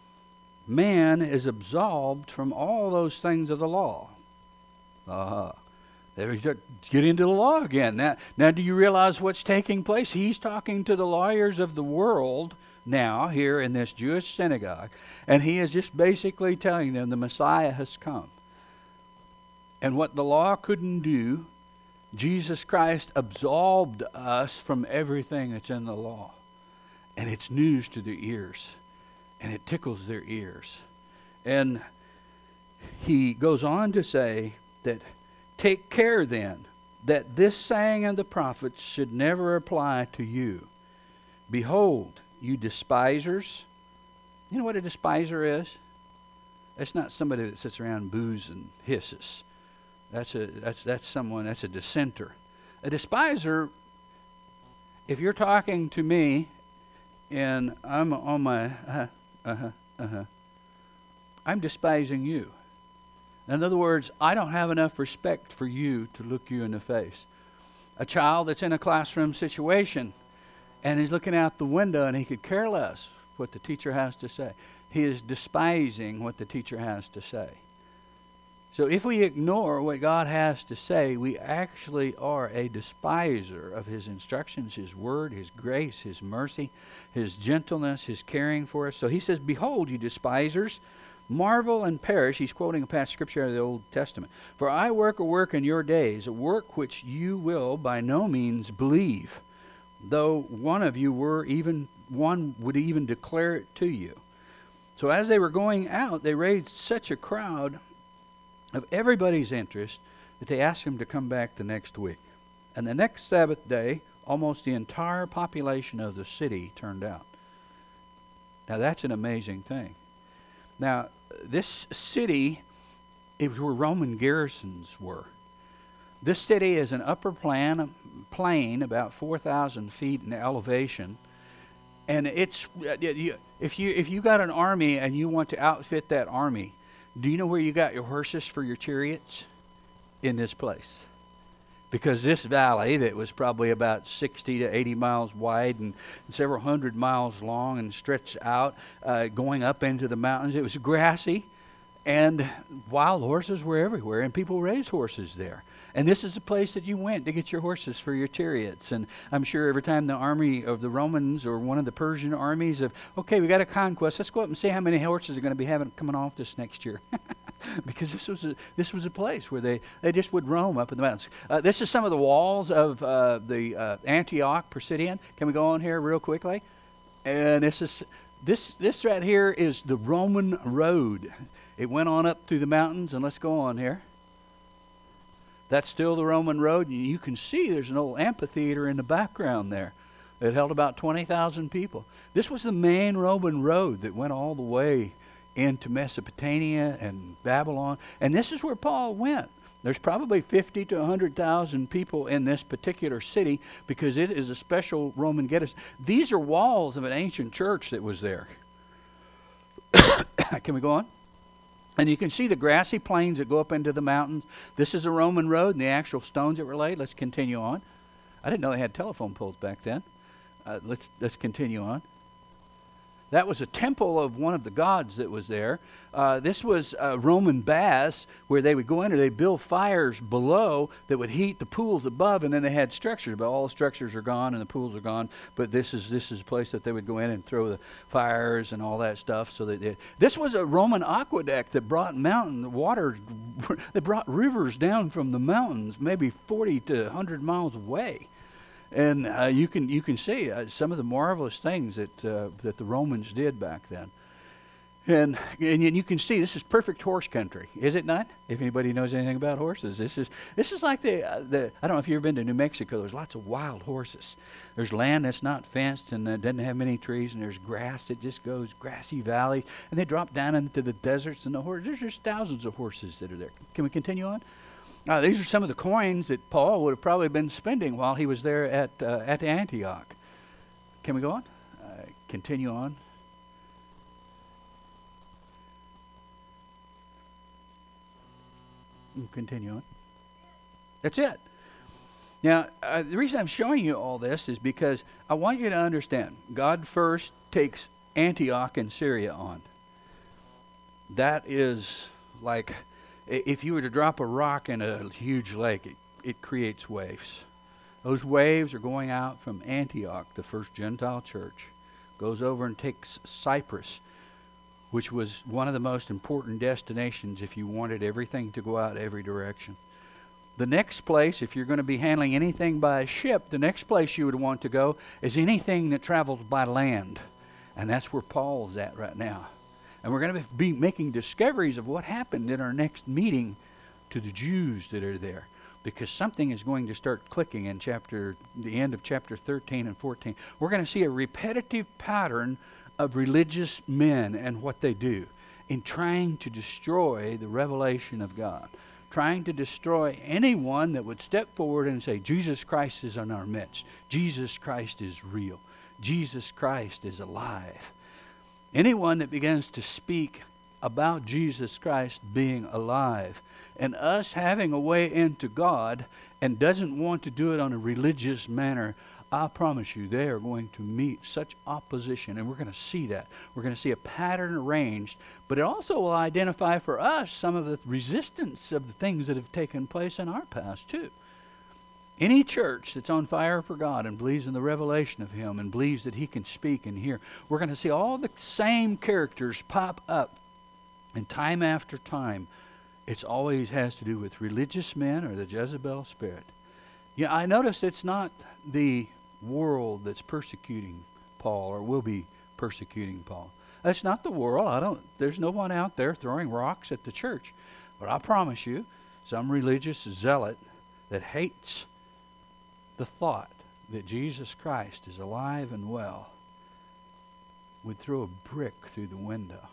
man is absolved from all those things of the law. Uh-huh. There we get into the law again. Now, now, do you realize what's taking place? He's talking to the lawyers of the world now here in this Jewish synagogue, and he is just basically telling them the Messiah has come. And what the law couldn't do, Jesus Christ absolved us from everything that's in the law. And it's news to their ears, and it tickles their ears. And he goes on to say that, take care then that this saying of the prophets should never apply to you. Behold, you despisers. You know what a despiser is? That's not somebody that sits around and boos and hisses. That's a that's that's someone, that's a dissenter. A despiser, if you're talking to me and I'm on my uh-huh, uh-huh, uh-huh, I'm despising you. In other words, I don't have enough respect for you to look you in the face. A child that's in a classroom situation and he's looking out the window and he could care less what the teacher has to say. He is despising what the teacher has to say. So if we ignore what God has to say, we actually are a despiser of his instructions, his word, his grace, his mercy, his gentleness, his caring for us. So he says, behold, you despisers, marvel and perish. He's quoting a passage of scripture out of the Old Testament. For I work a work in your days, a work which you will by no means believe, though one of you were even, one would even declare it to you. So as they were going out, they raised such a crowd of everybody's interest that they asked him to come back the next week. And the next Sabbath day, almost the entire population of the city turned out. Now that's an amazing thing. Now, this city, it was where Roman garrisons were. This city is an upper plan, plain, about four thousand feet in elevation. And it's, if you, if you got an army and you want to outfit that army, do you know where you got your horses for your chariots? In this place. Because this valley that was probably about sixty to eighty miles wide and several hundred miles long and stretched out, uh, going up into the mountains, it was grassy, and wild horses were everywhere, and people raised horses there. And this is the place that you went to get your horses for your chariots. And I'm sure every time the army of the Romans or one of the Persian armies of, okay, we got a conquest, let's go up and see how many horses are going to be having coming off this next year. Because this was a, this was a place where they, they just would roam up in the mountains. Uh, this is some of the walls of uh, the uh, Antioch Pisidian. Can we go on here real quickly? And this is this this right here is the Roman road. It went on up through the mountains, and let's go on here. That's still the Roman road. You can see there's an old amphitheater in the background there. It held about twenty thousand people. This was the main Roman road that went all the way into Mesopotamia and Babylon. And this is where Paul went. There's probably fifty to one hundred thousand people in this particular city because it is a special Roman garrison. These are walls of an ancient church that was there. Can we go on? And you can see the grassy plains that go up into the mountains. This is a Roman road and the actual stones that were laid. Let's continue on. I didn't know they had telephone poles back then. Uh, let's let's continue on. That was a temple of one of the gods that was there. Uh, this was uh, Roman baths where they would go in and they'd build fires below that would heat the pools above, and then they had structures, but all the structures are gone and the pools are gone. But this is this is a place that they would go in and throw the fires and all that stuff. So that they, this was a Roman aqueduct that brought mountain water, that brought rivers down from the mountains, maybe forty to one hundred miles away. And uh, you can you can see uh, some of the marvelous things that uh, that the Romans did back then, and and you can see this is perfect horse country, is it not? If anybody knows anything about horses, this is this is like the uh, the I don't know if you've ever been to New Mexico. There's lots of wild horses. There's land that's not fenced and uh, doesn't have many trees, and there's grass that just goes grassy valley, and they drop down into the deserts. And the horses, there's just thousands of horses that are there. Can we continue on? Uh, these are some of the coins that Paul would have probably been spending while he was there at uh, at Antioch. Can we go on? Uh, continue on. Continue on. That's it. Now, uh, the reason I'm showing you all this is because I want you to understand, God first takes Antioch and Syria on. That is like, if you were to drop a rock in a huge lake, it, it creates waves. Those waves are going out from Antioch, the first Gentile church, goes over and takes Cyprus, which was one of the most important destinations if you wanted everything to go out every direction. The next place, if you're going to be handling anything by a ship, the next place you would want to go is anything that travels by land. And that's where Paul's at right now. And we're going to be making discoveries of what happened in our next meeting to the Jews that are there. Because something is going to start clicking in chapter, the end of chapter thirteen and fourteen. We're going to see a repetitive pattern of religious men and what they do in trying to destroy the revelation of God. Trying to destroy anyone that would step forward and say, Jesus Christ is in our midst. Jesus Christ is real. Jesus Christ is alive. Anyone that begins to speak about Jesus Christ being alive and us having a way into God and doesn't want to do it on a religious manner, I promise you they are going to meet such opposition, and we're going to see that. We're going to see a pattern arranged, but it also will identify for us some of the resistance of the things that have taken place in our past too. Any church that's on fire for God and believes in the revelation of Him and believes that He can speak and hear, we're going to see all the same characters pop up. And time after time, it always has to do with religious men or the Jezebel spirit. Yeah, I notice it's not the world that's persecuting Paul or will be persecuting Paul. That's not the world. I don't. There's no one out there throwing rocks at the church. But I promise you, some religious zealot that hates the thought that Jesus Christ is alive and well would throw a brick through the window.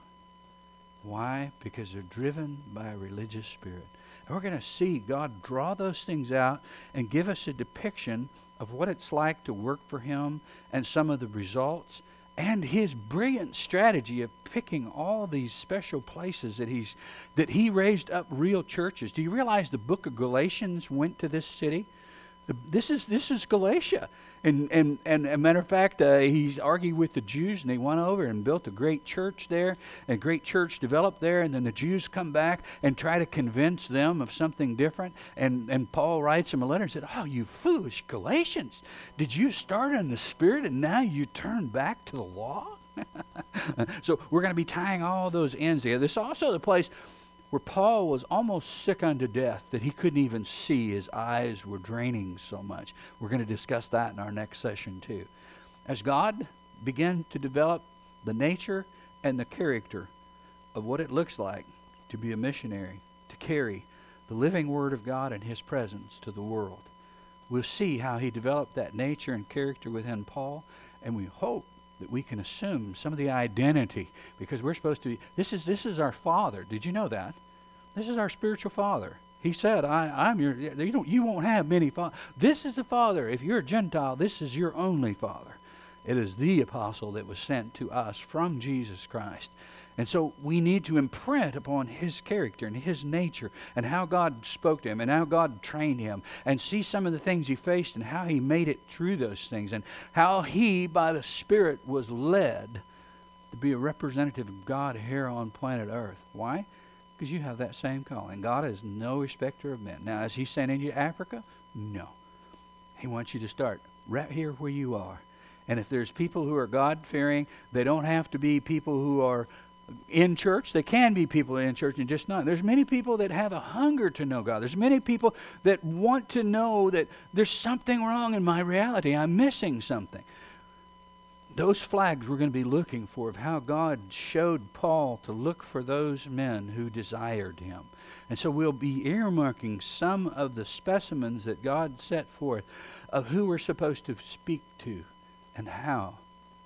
Why? Because they're driven by a religious spirit. And we're going to see God draw those things out and give us a depiction of what it's like to work for Him and some of the results and His brilliant strategy of picking all these special places that He's that He raised up real churches. Do you realize the book of Galatians went to this city? The, this is this is Galatia, and and and a matter of fact, uh, he's argued with the Jews, and they went over and built a great church there. A great church developed there, and then the Jews come back and try to convince them of something different. And and Paul writes them a letter and said, "Oh, you foolish Galatians! Did you start in the Spirit, and now you turn back to the law?" So we're going to be tying all those ends together. This is also the place where Paul was almost sick unto death, that he couldn't even see. His eyes were draining so much. We're going to discuss that in our next session too. As God began to develop the nature and the character of what it looks like to be a missionary, to carry the living Word of God and His presence to the world, we'll see how He developed that nature and character within Paul, and we hope that we can assume some of the identity, because we're supposed to be, this is this is our Father. Did you know that? This is our spiritual Father. He said, I, I'm your, you don't, you won't have many fathers. This is the Father. If you're a Gentile, this is your only Father. It is the apostle that was sent to us from Jesus Christ. And so we need to imprint upon His character and His nature and how God spoke to Him and how God trained Him, and see some of the things He faced and how He made it through those things, and how He, by the Spirit, was led to be a representative of God here on planet Earth. Why? Because you have that same calling. God is no respecter of men. Now, is He sending you to Africa? No. He wants you to start right here where you are. And if there's people who are God-fearing, they don't have to be people who are in church. They can be people in church and just not. There's many people that have a hunger to know God. There's many people that want to know that there's something wrong in my reality. I'm missing something. Those flags we're going to be looking for of how God showed Paul to look for those men who desired Him. And so we'll be earmarking some of the specimens that God set forth of who we're supposed to speak to and how.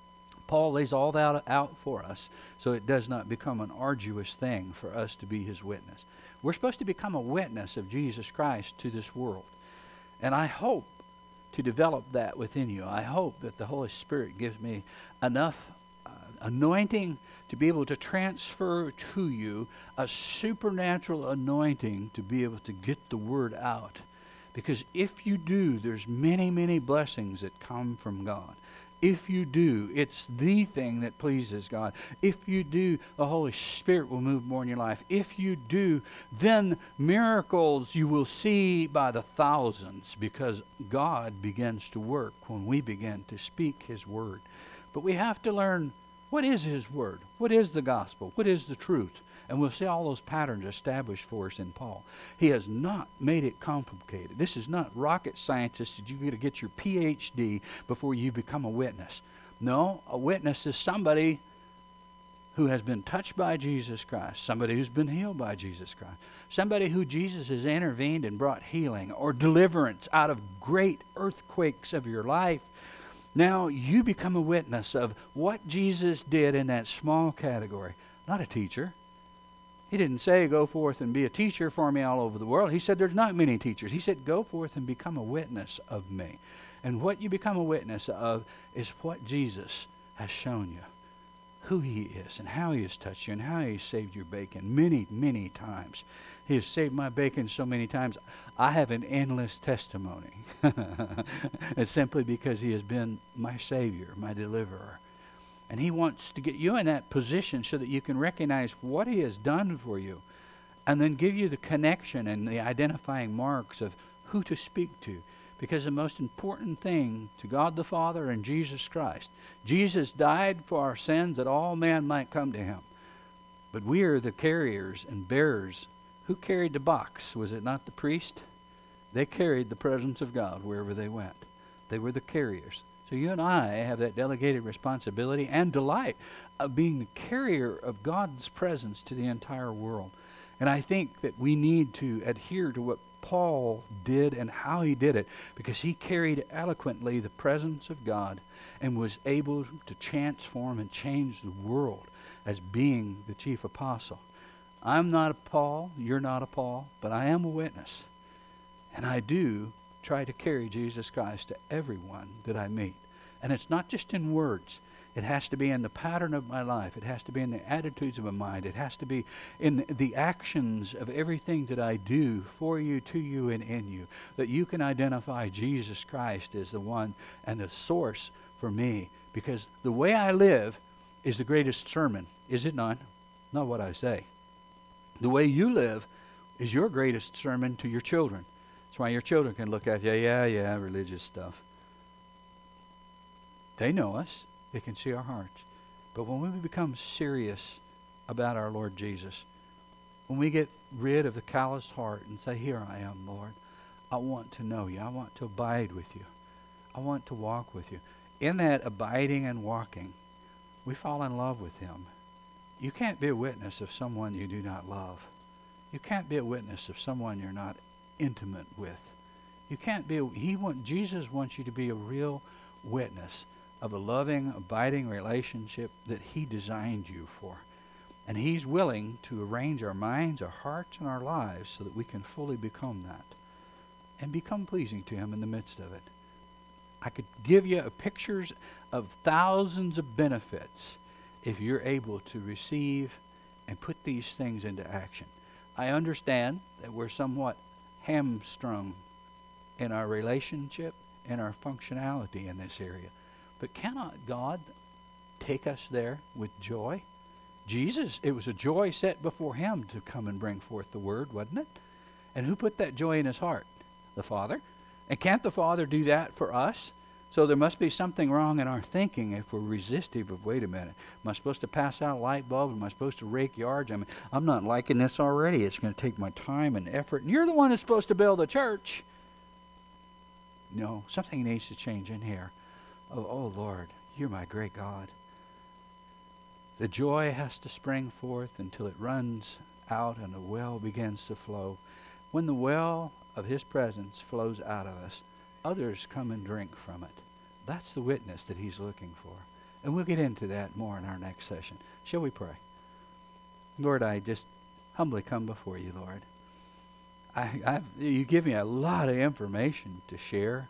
Paul lays all that out for us so it does not become an arduous thing for us to be his witness. We're supposed to become a witness of Jesus Christ to this world. And I hope to develop that within you. I hope that the Holy Spirit gives me enough uh, anointing to be able to transfer to you a supernatural anointing to be able to get the word out. Because if you do, there's many, many blessings that come from God. If you do, it's the thing that pleases God. If you do, the Holy Spirit will move more in your life. If you do, then miracles you will see by the thousands, because God begins to work when we begin to speak his word. But we have to learn, what is his word? What is the gospel? What is the truth? And we'll see all those patterns established for us in Paul. He has not made it complicated. This is not rocket scientist that you got to get your P H D before you become a witness. No, a witness is somebody who has been touched by Jesus Christ, somebody who's been healed by Jesus Christ, somebody who Jesus has intervened and brought healing or deliverance out of great earthquakes of your life. Now you become a witness of what Jesus did in that small category. Not a teacher. He didn't say, go forth and be a teacher for me all over the world. He said, there's not many teachers. He said, go forth and become a witness of me. And what you become a witness of is what Jesus has shown you, who he is and how he has touched you and how he has saved your bacon many, many times. He has saved my bacon so many times. I have an endless testimony. It's simply because he has been my Savior, my deliverer. And he wants to get you in that position so that you can recognize what he has done for you and then give you the connection and the identifying marks of who to speak to. Because the most important thing to God the Father and Jesus Christ, Jesus died for our sins that all men might come to him. But we are the carriers and bearers. Who carried the box? Was it not the priest? They carried the presence of God wherever they went. They were the carriers. So you and I have that delegated responsibility and delight of being the carrier of God's presence to the entire world. And I think that we need to adhere to what Paul did and how he did it, because he carried eloquently the presence of God and was able to transform and change the world as being the chief apostle. I'm not a Paul, you're not a Paul, but I am a witness. And I do try to carry Jesus Christ to everyone that I meet. And it's not just in words. It has to be in the pattern of my life. It has to be in the attitudes of my mind. It has to be in the actions of everything that I do for you, to you, and in you, that you can identify Jesus Christ as the one and the source for me. Because the way I live is the greatest sermon, is it not? Not what I say. The way you live is your greatest sermon to your children. That's why your children can look at you, yeah, yeah, religious stuff. They know us. They can see our hearts. But when we become serious about our Lord Jesus, when we get rid of the calloused heart and say, here I am, Lord, I want to know you. I want to abide with you. I want to walk with you. In that abiding and walking, we fall in love with him. You can't be a witness of someone you do not love. You can't be a witness of someone you're not intimate with. You can't be a, he want Jesus wants you to be a real witness of a loving, abiding relationship that he designed you for. And he's willing to arrange our minds, our hearts, and our lives so that we can fully become that and become pleasing to him in the midst of it. I could give you pictures of thousands of benefits if you're able to receive and put these things into action. I understand that we're somewhat hamstrung in our relationship and our functionality in this area. But cannot God take us there with joy? Jesus, it was a joy set before him to come and bring forth the word, wasn't it? And who put that joy in his heart? The Father. And can't the Father do that for us? So there must be something wrong in our thinking if we're resistive of, wait a minute, am I supposed to pass out light bulbs? Am I supposed to rake yards? I mean, I'm not liking this already. It's going to take my time and effort. And you're the one that's supposed to build a church. No, something needs to change in here. Oh, oh, Lord, you're my great God. The joy has to spring forth until it runs out and the well begins to flow. When the well of his presence flows out of us, others come and drink from it. That's the witness that he's looking for. And we'll get into that more in our next session. Shall we pray? Lord, I just humbly come before you, Lord. I, I've, you give me a lot of information to share.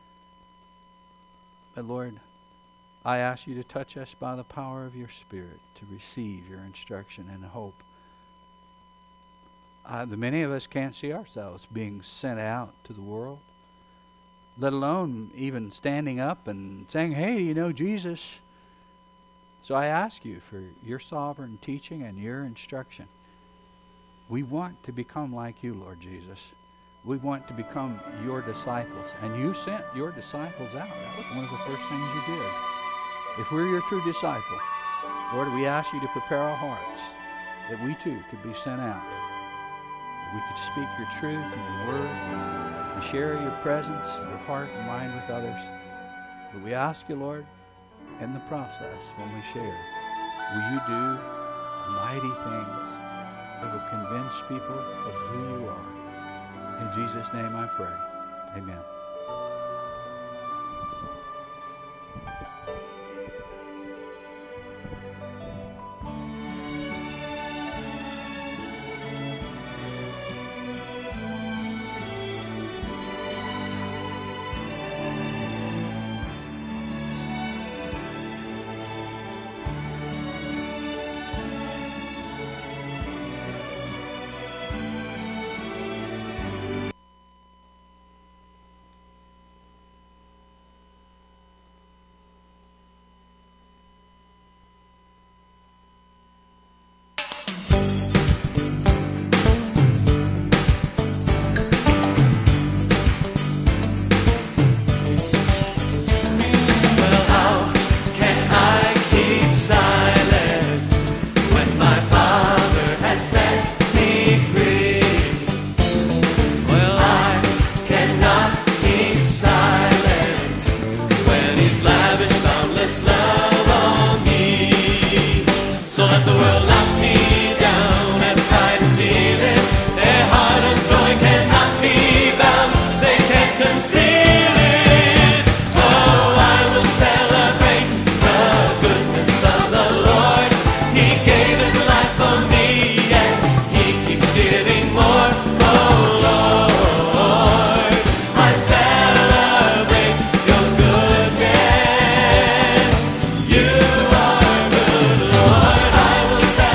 But Lord, I ask you to touch us by the power of your Spirit to receive your instruction and hope. Uh, the many of us can't see ourselves being sent out to the world, let alone even standing up and saying, hey, you know Jesus. So I ask you for your sovereign teaching and your instruction. We want to become like you, Lord Jesus. We want to become your disciples. And you sent your disciples out. That was one of the first things you did. If we're your true disciple, Lord, we ask you to prepare our hearts that we too could be sent out. That we could speak your truth and your word and share your presence, your heart and mind with others. But we ask you, Lord, in the process, when we share, will you do mighty things that will convince people of who you are. In Jesus' name I pray. Amen. You are good, Lord. I will stand.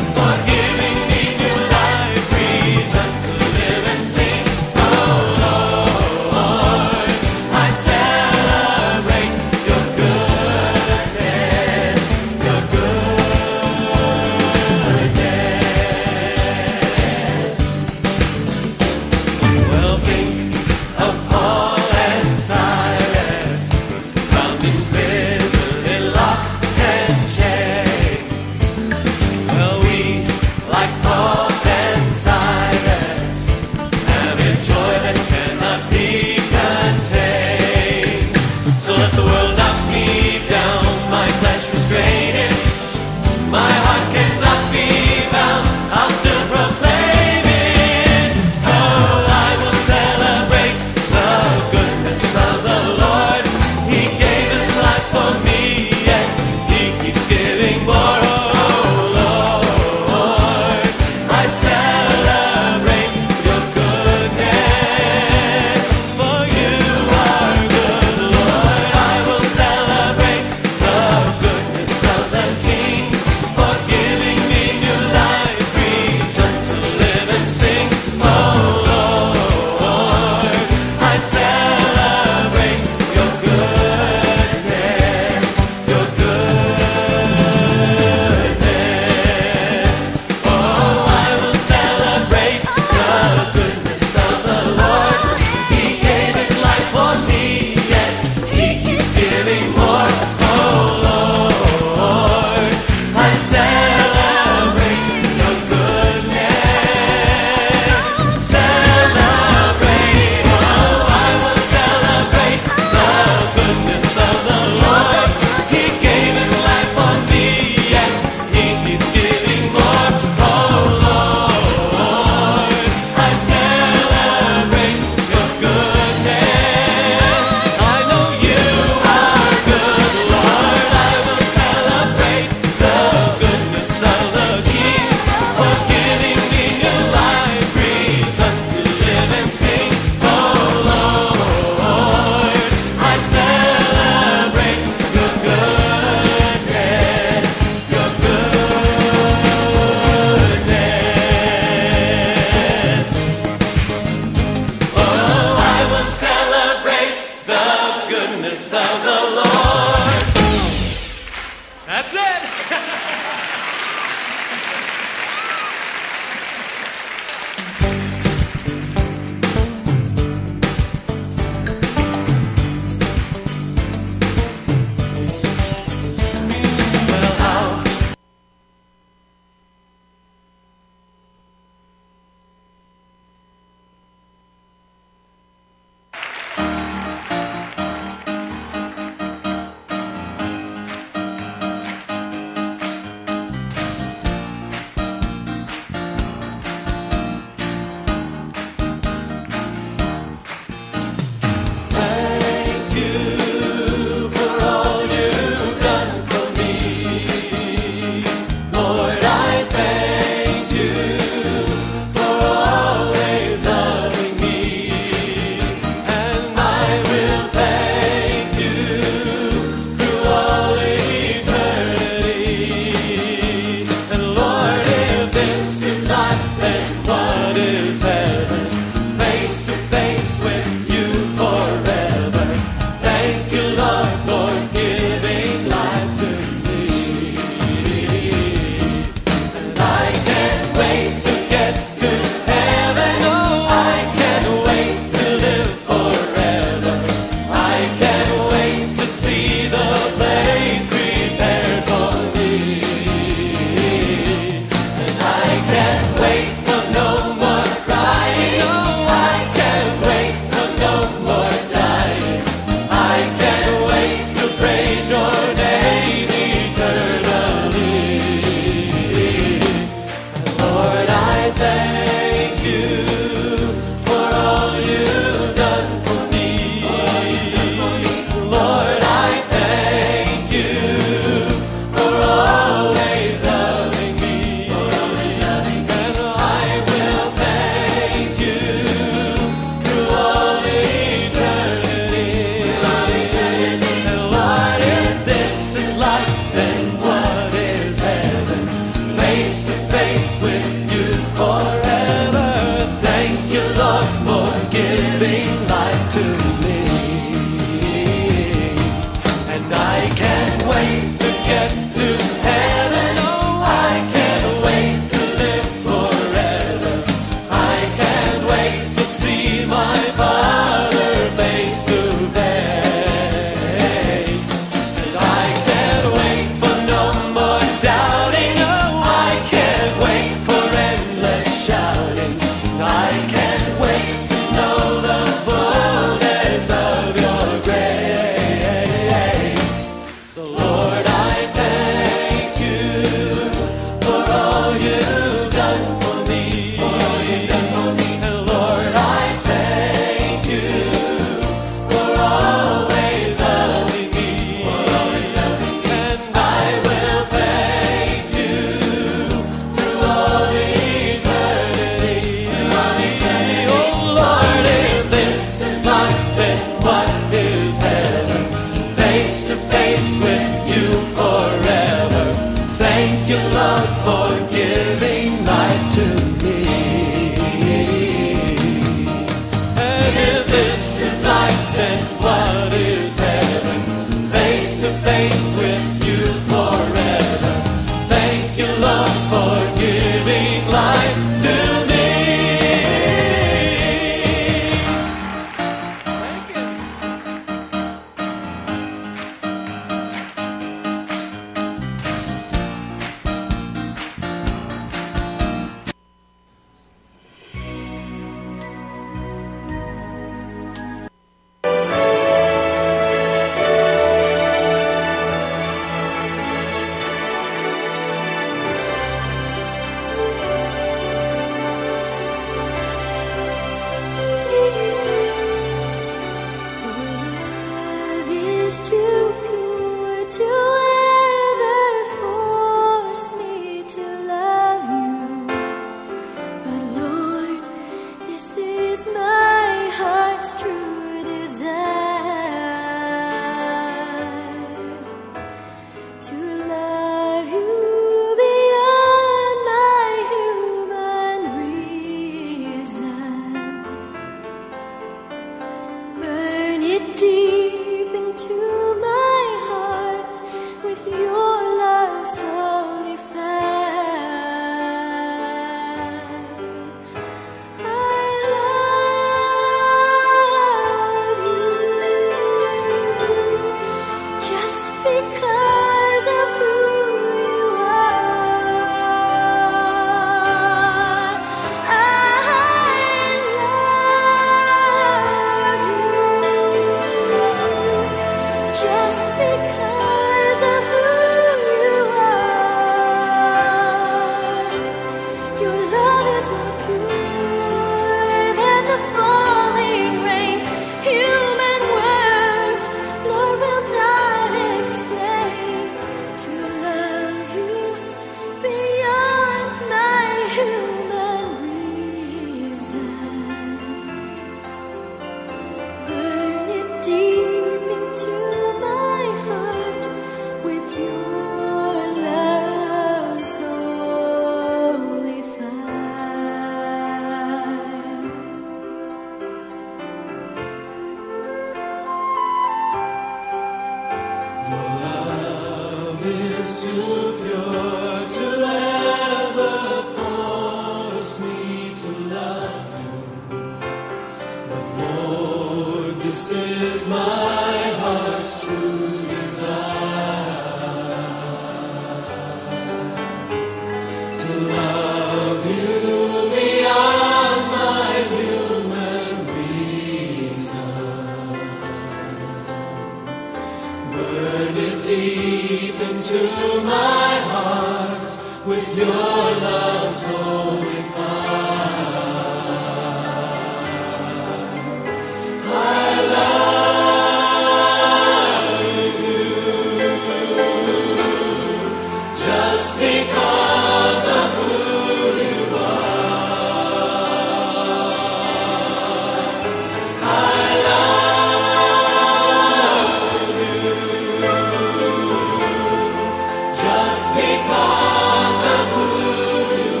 Because of who you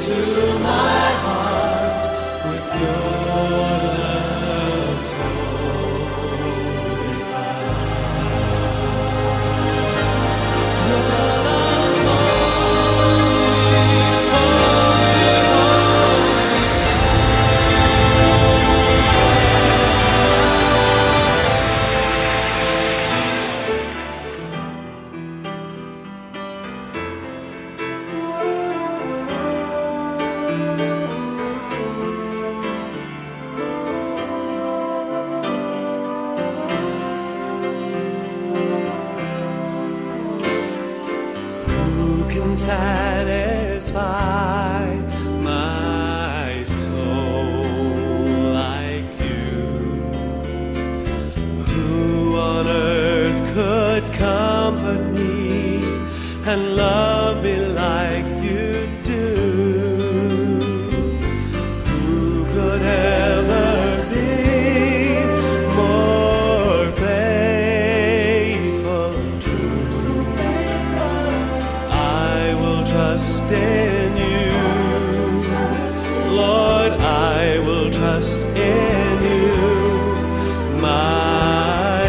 Satisfy my soul like you. Who on earth could comfort me and love me like you do? Who could ever be more faithful, true? I will trust in you, Lord, I will trust in you, my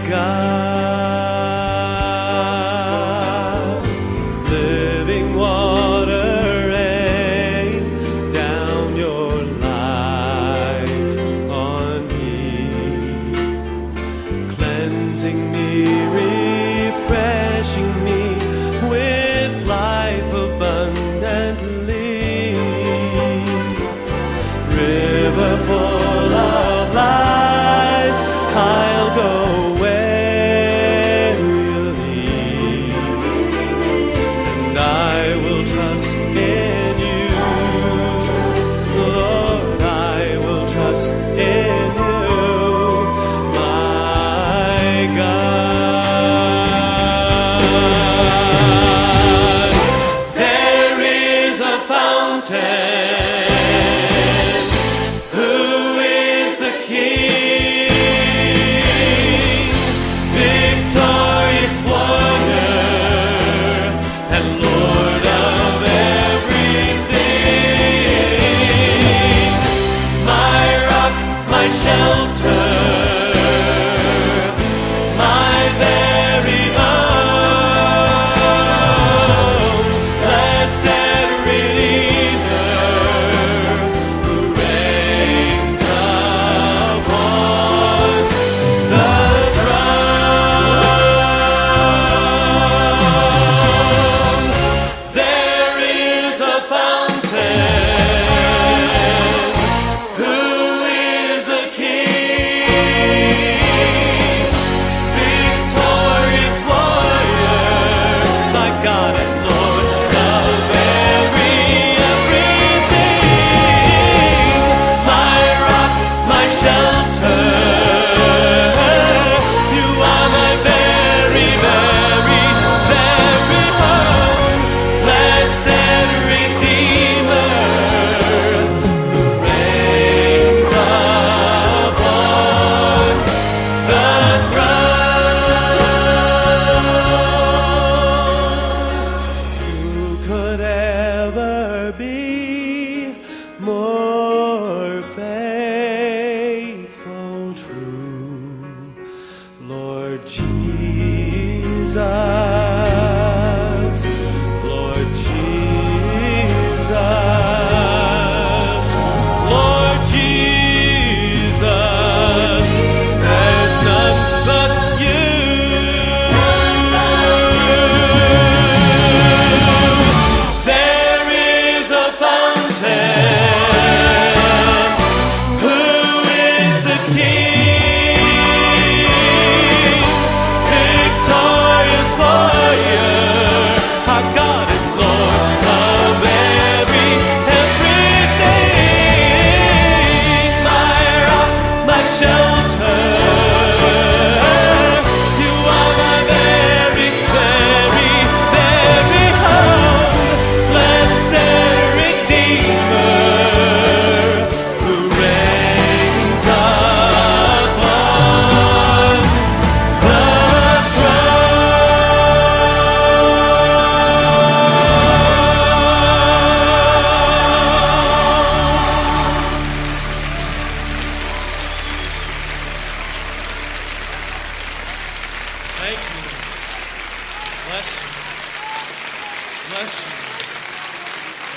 God. Living water, rain down your life on me, cleansing me, refreshing me with life abundant.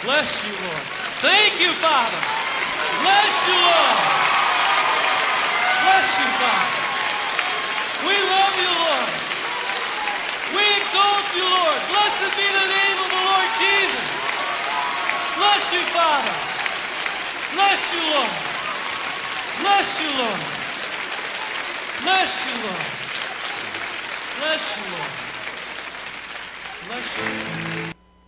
Bless you, Lord. Thank you, Father. Bless you, Lord. Bless you, Father. We love you, Lord. We exalt you, Lord. Blessed be the name of the Lord Jesus. Bless you, Father. Bless you, Lord. Bless you, Lord. Bless you, Lord. Bless you, Lord. Bless you, Lord.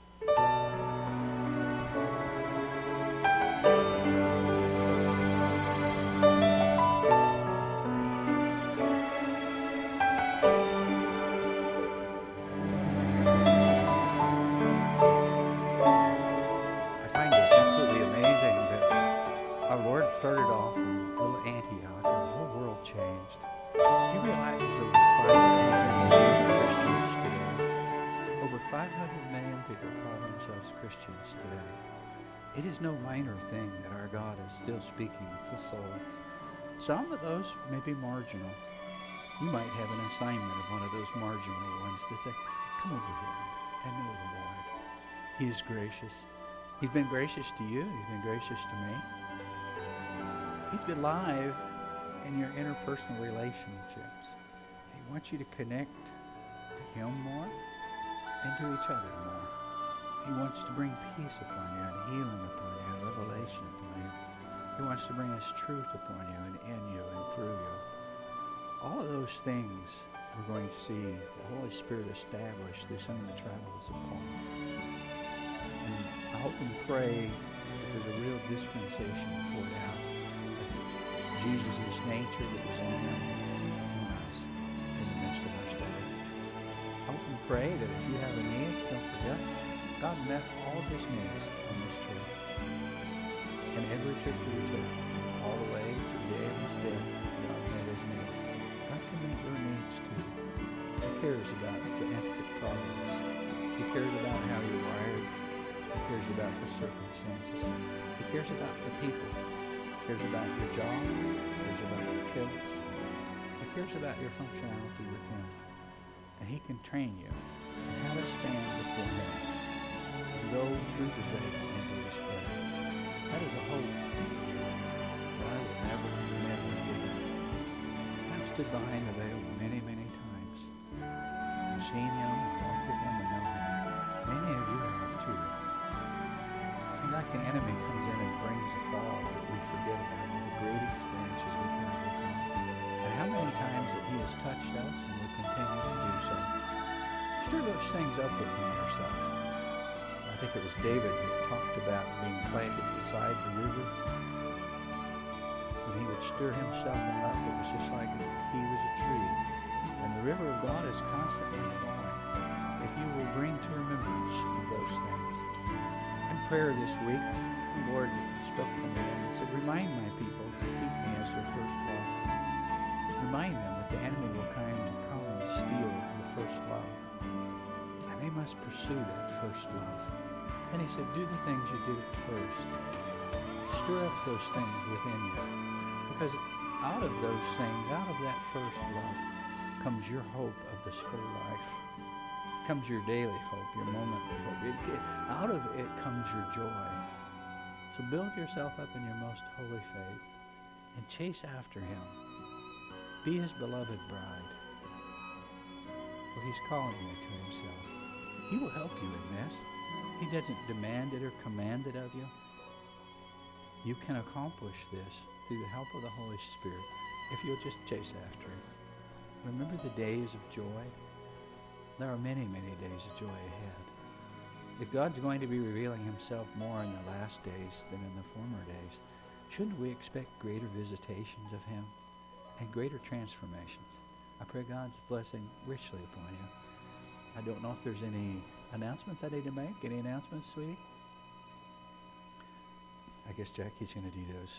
It is no minor thing that our God is still speaking to souls. Some of those may be marginal. You might have an assignment of one of those marginal ones to say, come over here and know the Lord. He is gracious. He's been gracious to you. He's been gracious to me. He's been alive in your interpersonal relationships. He wants you to connect to Him more and to each other more. He wants to bring peace upon you and healing upon you and revelation upon you. He wants to bring His truth upon you and in you and through you. All of those things we're going to see the Holy Spirit establish through some of the travels of Paul. And I hope and pray that there's a real dispensation poured out of Jesus' nature that was on Him on us in the midst of our study. I hope and pray that if you have a need, don't forget God met all of His needs on this trip. And every trip that He took, all the way to the day of His death, God met His needs. God can meet your needs too. He cares about the intricate problems. He cares about how you're wired. He cares about the circumstances. He cares about the people. He cares about your job. He cares about your kids. He cares about your functionality with Him. And He can train you on how to stand before Him. Go through the day into His presence. That is a hope that I will never, never give up. I've stood behind the veil many, many times. I've seen Him, walked with Him, and know Him. Many of you have too. It seems like the enemy comes in and brings a fog that we forget about all the great experiences we've had with Him. And how many times that He has touched us and will continue to do so. Stir those things up within yourself. I think it was David who talked about being planted beside the river. When he would stir himself up, it was just like he was a tree. And the river of God is constantly flowing. If you will bring to remembrance of those things. In prayer this week, the Lord spoke to me and said, remind my people to keep me as their first love. Remind them that the enemy will come and come and steal the first love. And they must pursue that first love. And He said, do the things you did at first. Stir up those things within you. Because out of those things, out of that first love, comes your hope of this whole life. Comes your daily hope, your momentary hope. It, it, out of it comes your joy. So build yourself up in your most holy faith and chase after Him. Be His beloved bride. For He's calling you to Himself. He will help you in this. He doesn't demand it or command it of you. You can accomplish this through the help of the Holy Spirit if you'll just chase after Him. Remember the days of joy? There are many, many days of joy ahead. If God's going to be revealing Himself more in the last days than in the former days, shouldn't we expect greater visitations of Him and greater transformations? I pray God's blessing richly upon you. I don't know if there's any announcements I need to make. Any announcements, sweetie? I guess Jackie's going to do those.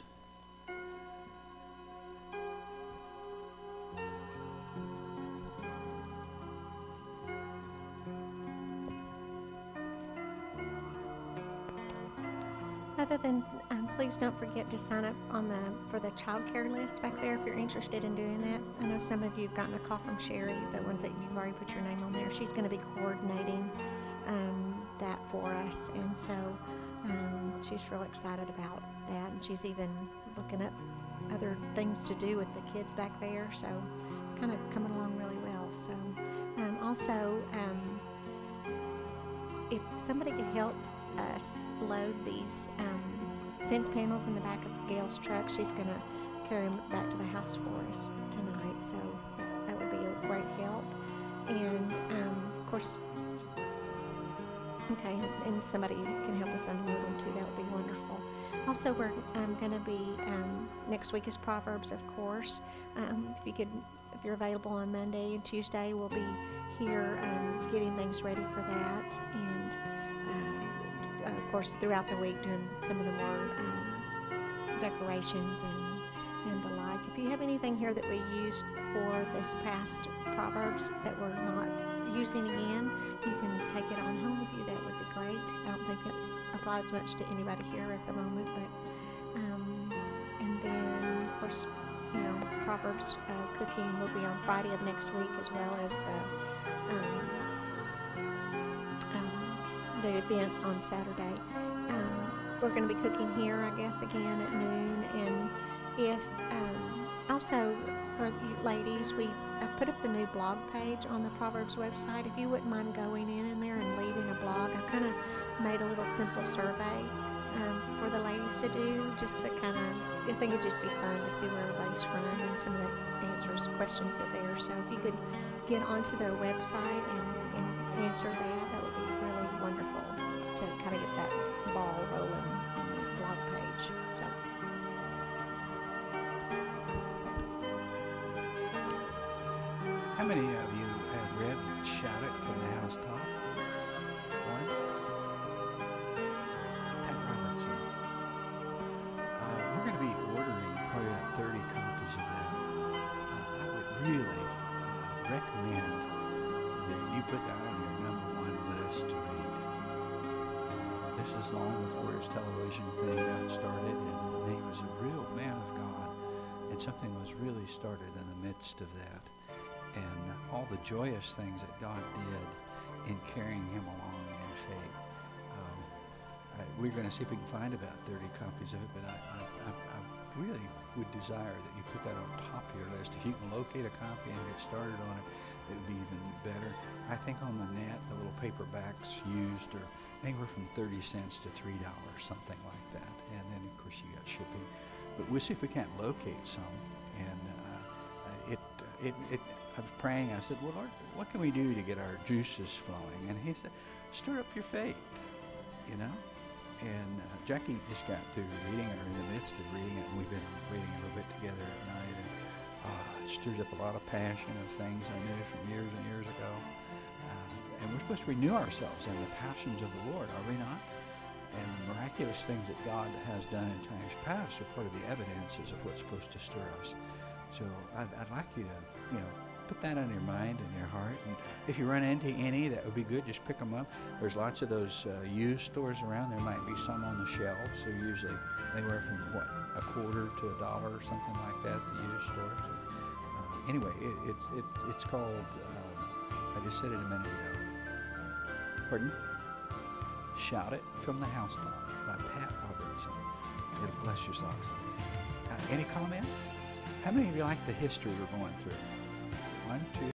Other than, um, please don't forget to sign up on the for the child care list back there if you're interested in doing that. I know some of you have gotten a call from Sherry, the ones that you've already put your name on there. She's going to be coordinating um, that for us, and so um, she's real excited about that, and she's even looking up other things to do with the kids back there, so it's kind of coming along really well. So um, also, um, if somebody could help us load these um, fence panels in the back of Gail's truck, she's going to carry them back to the house for us tonight, so that, that would be a great help. And um, of course, okay, and somebody can help us unload them too, that would be wonderful. Also, we're um, going to be, um, next week is Proverbs, of course. Um, if you could, if you're available on Monday and Tuesday, we'll be here um, getting things ready for that. And uh, of course, throughout the week, doing some of the more um, decorations and, and the like. If you have anything here that we used for this past Proverbs that we're not using again, you can take it on home with you. That would be great. I don't think that applies much to anybody here at the moment, but um, and then of course, you know, Proverbs uh, cooking will be on Friday of next week, as well as the um, um, the event on Saturday. Um, we're going to be cooking here, I guess, again at noon, and if um, also for you ladies, we uh, put up the new blog page on the Proverbs website. If you wouldn't mind going in, in there and leaving a blog, I kind of made a little simple survey um, for the ladies to do, just to kind of, I think it'd just be fun to see where everybody's from and some of the answers, questions that there. So if you could get onto the website and, and answer that, that would be really wonderful to kind of get that ball rolling blog page. So. How many of you have read Shout It from the Housetop? One? Pat Robertson. Uh, we're going to be ordering probably about thirty copies of that. Uh, I would really uh, recommend that you put that on your number one list to read. Uh, this is long before his television thing got started, and he was a real man of God, and something was really started in the midst of that. And all the joyous things that God did in carrying him along in faith. Um, I, we're going to see if we can find about thirty copies of it, but I, I, I, I really would desire that you put that on top of your list. If you can locate a copy and get started on it, it would be even better. I think on the net, the little paperbacks used are anywhere from thirty cents to three dollars, something like that. And then, of course, you got shipping. But we'll see if we can't locate some. And uh, it, it, it, I was praying. I said, well, Lord, what can we do to get our juices flowing? And he said, stir up your faith, you know? And uh, Jackie just got through reading it, or in the midst of reading it, and we've been reading a little bit together at night. And uh, it stirs up a lot of passion of things I knew from years and years ago. Uh, and we're supposed to renew ourselves in the passions of the Lord, are we not? And the miraculous things that God has done in times past are part of the evidences of what's supposed to stir us. So I'd, I'd like you to, you know, put that on your mind and your heart. And if you run into any, that would be good. Just pick them up. There's lots of those uh, used stores around. There might be some on the shelves. They're usually anywhere from, what, a quarter to a dollar or something like that, the used stores. Uh, anyway, it, it, it, it's called, uh, I just said it a minute ago. Pardon? Shout It from the Housetop by Pat Robertson. It'll bless your socks. Uh, any comments? How many of you like the history we're going through? One, two.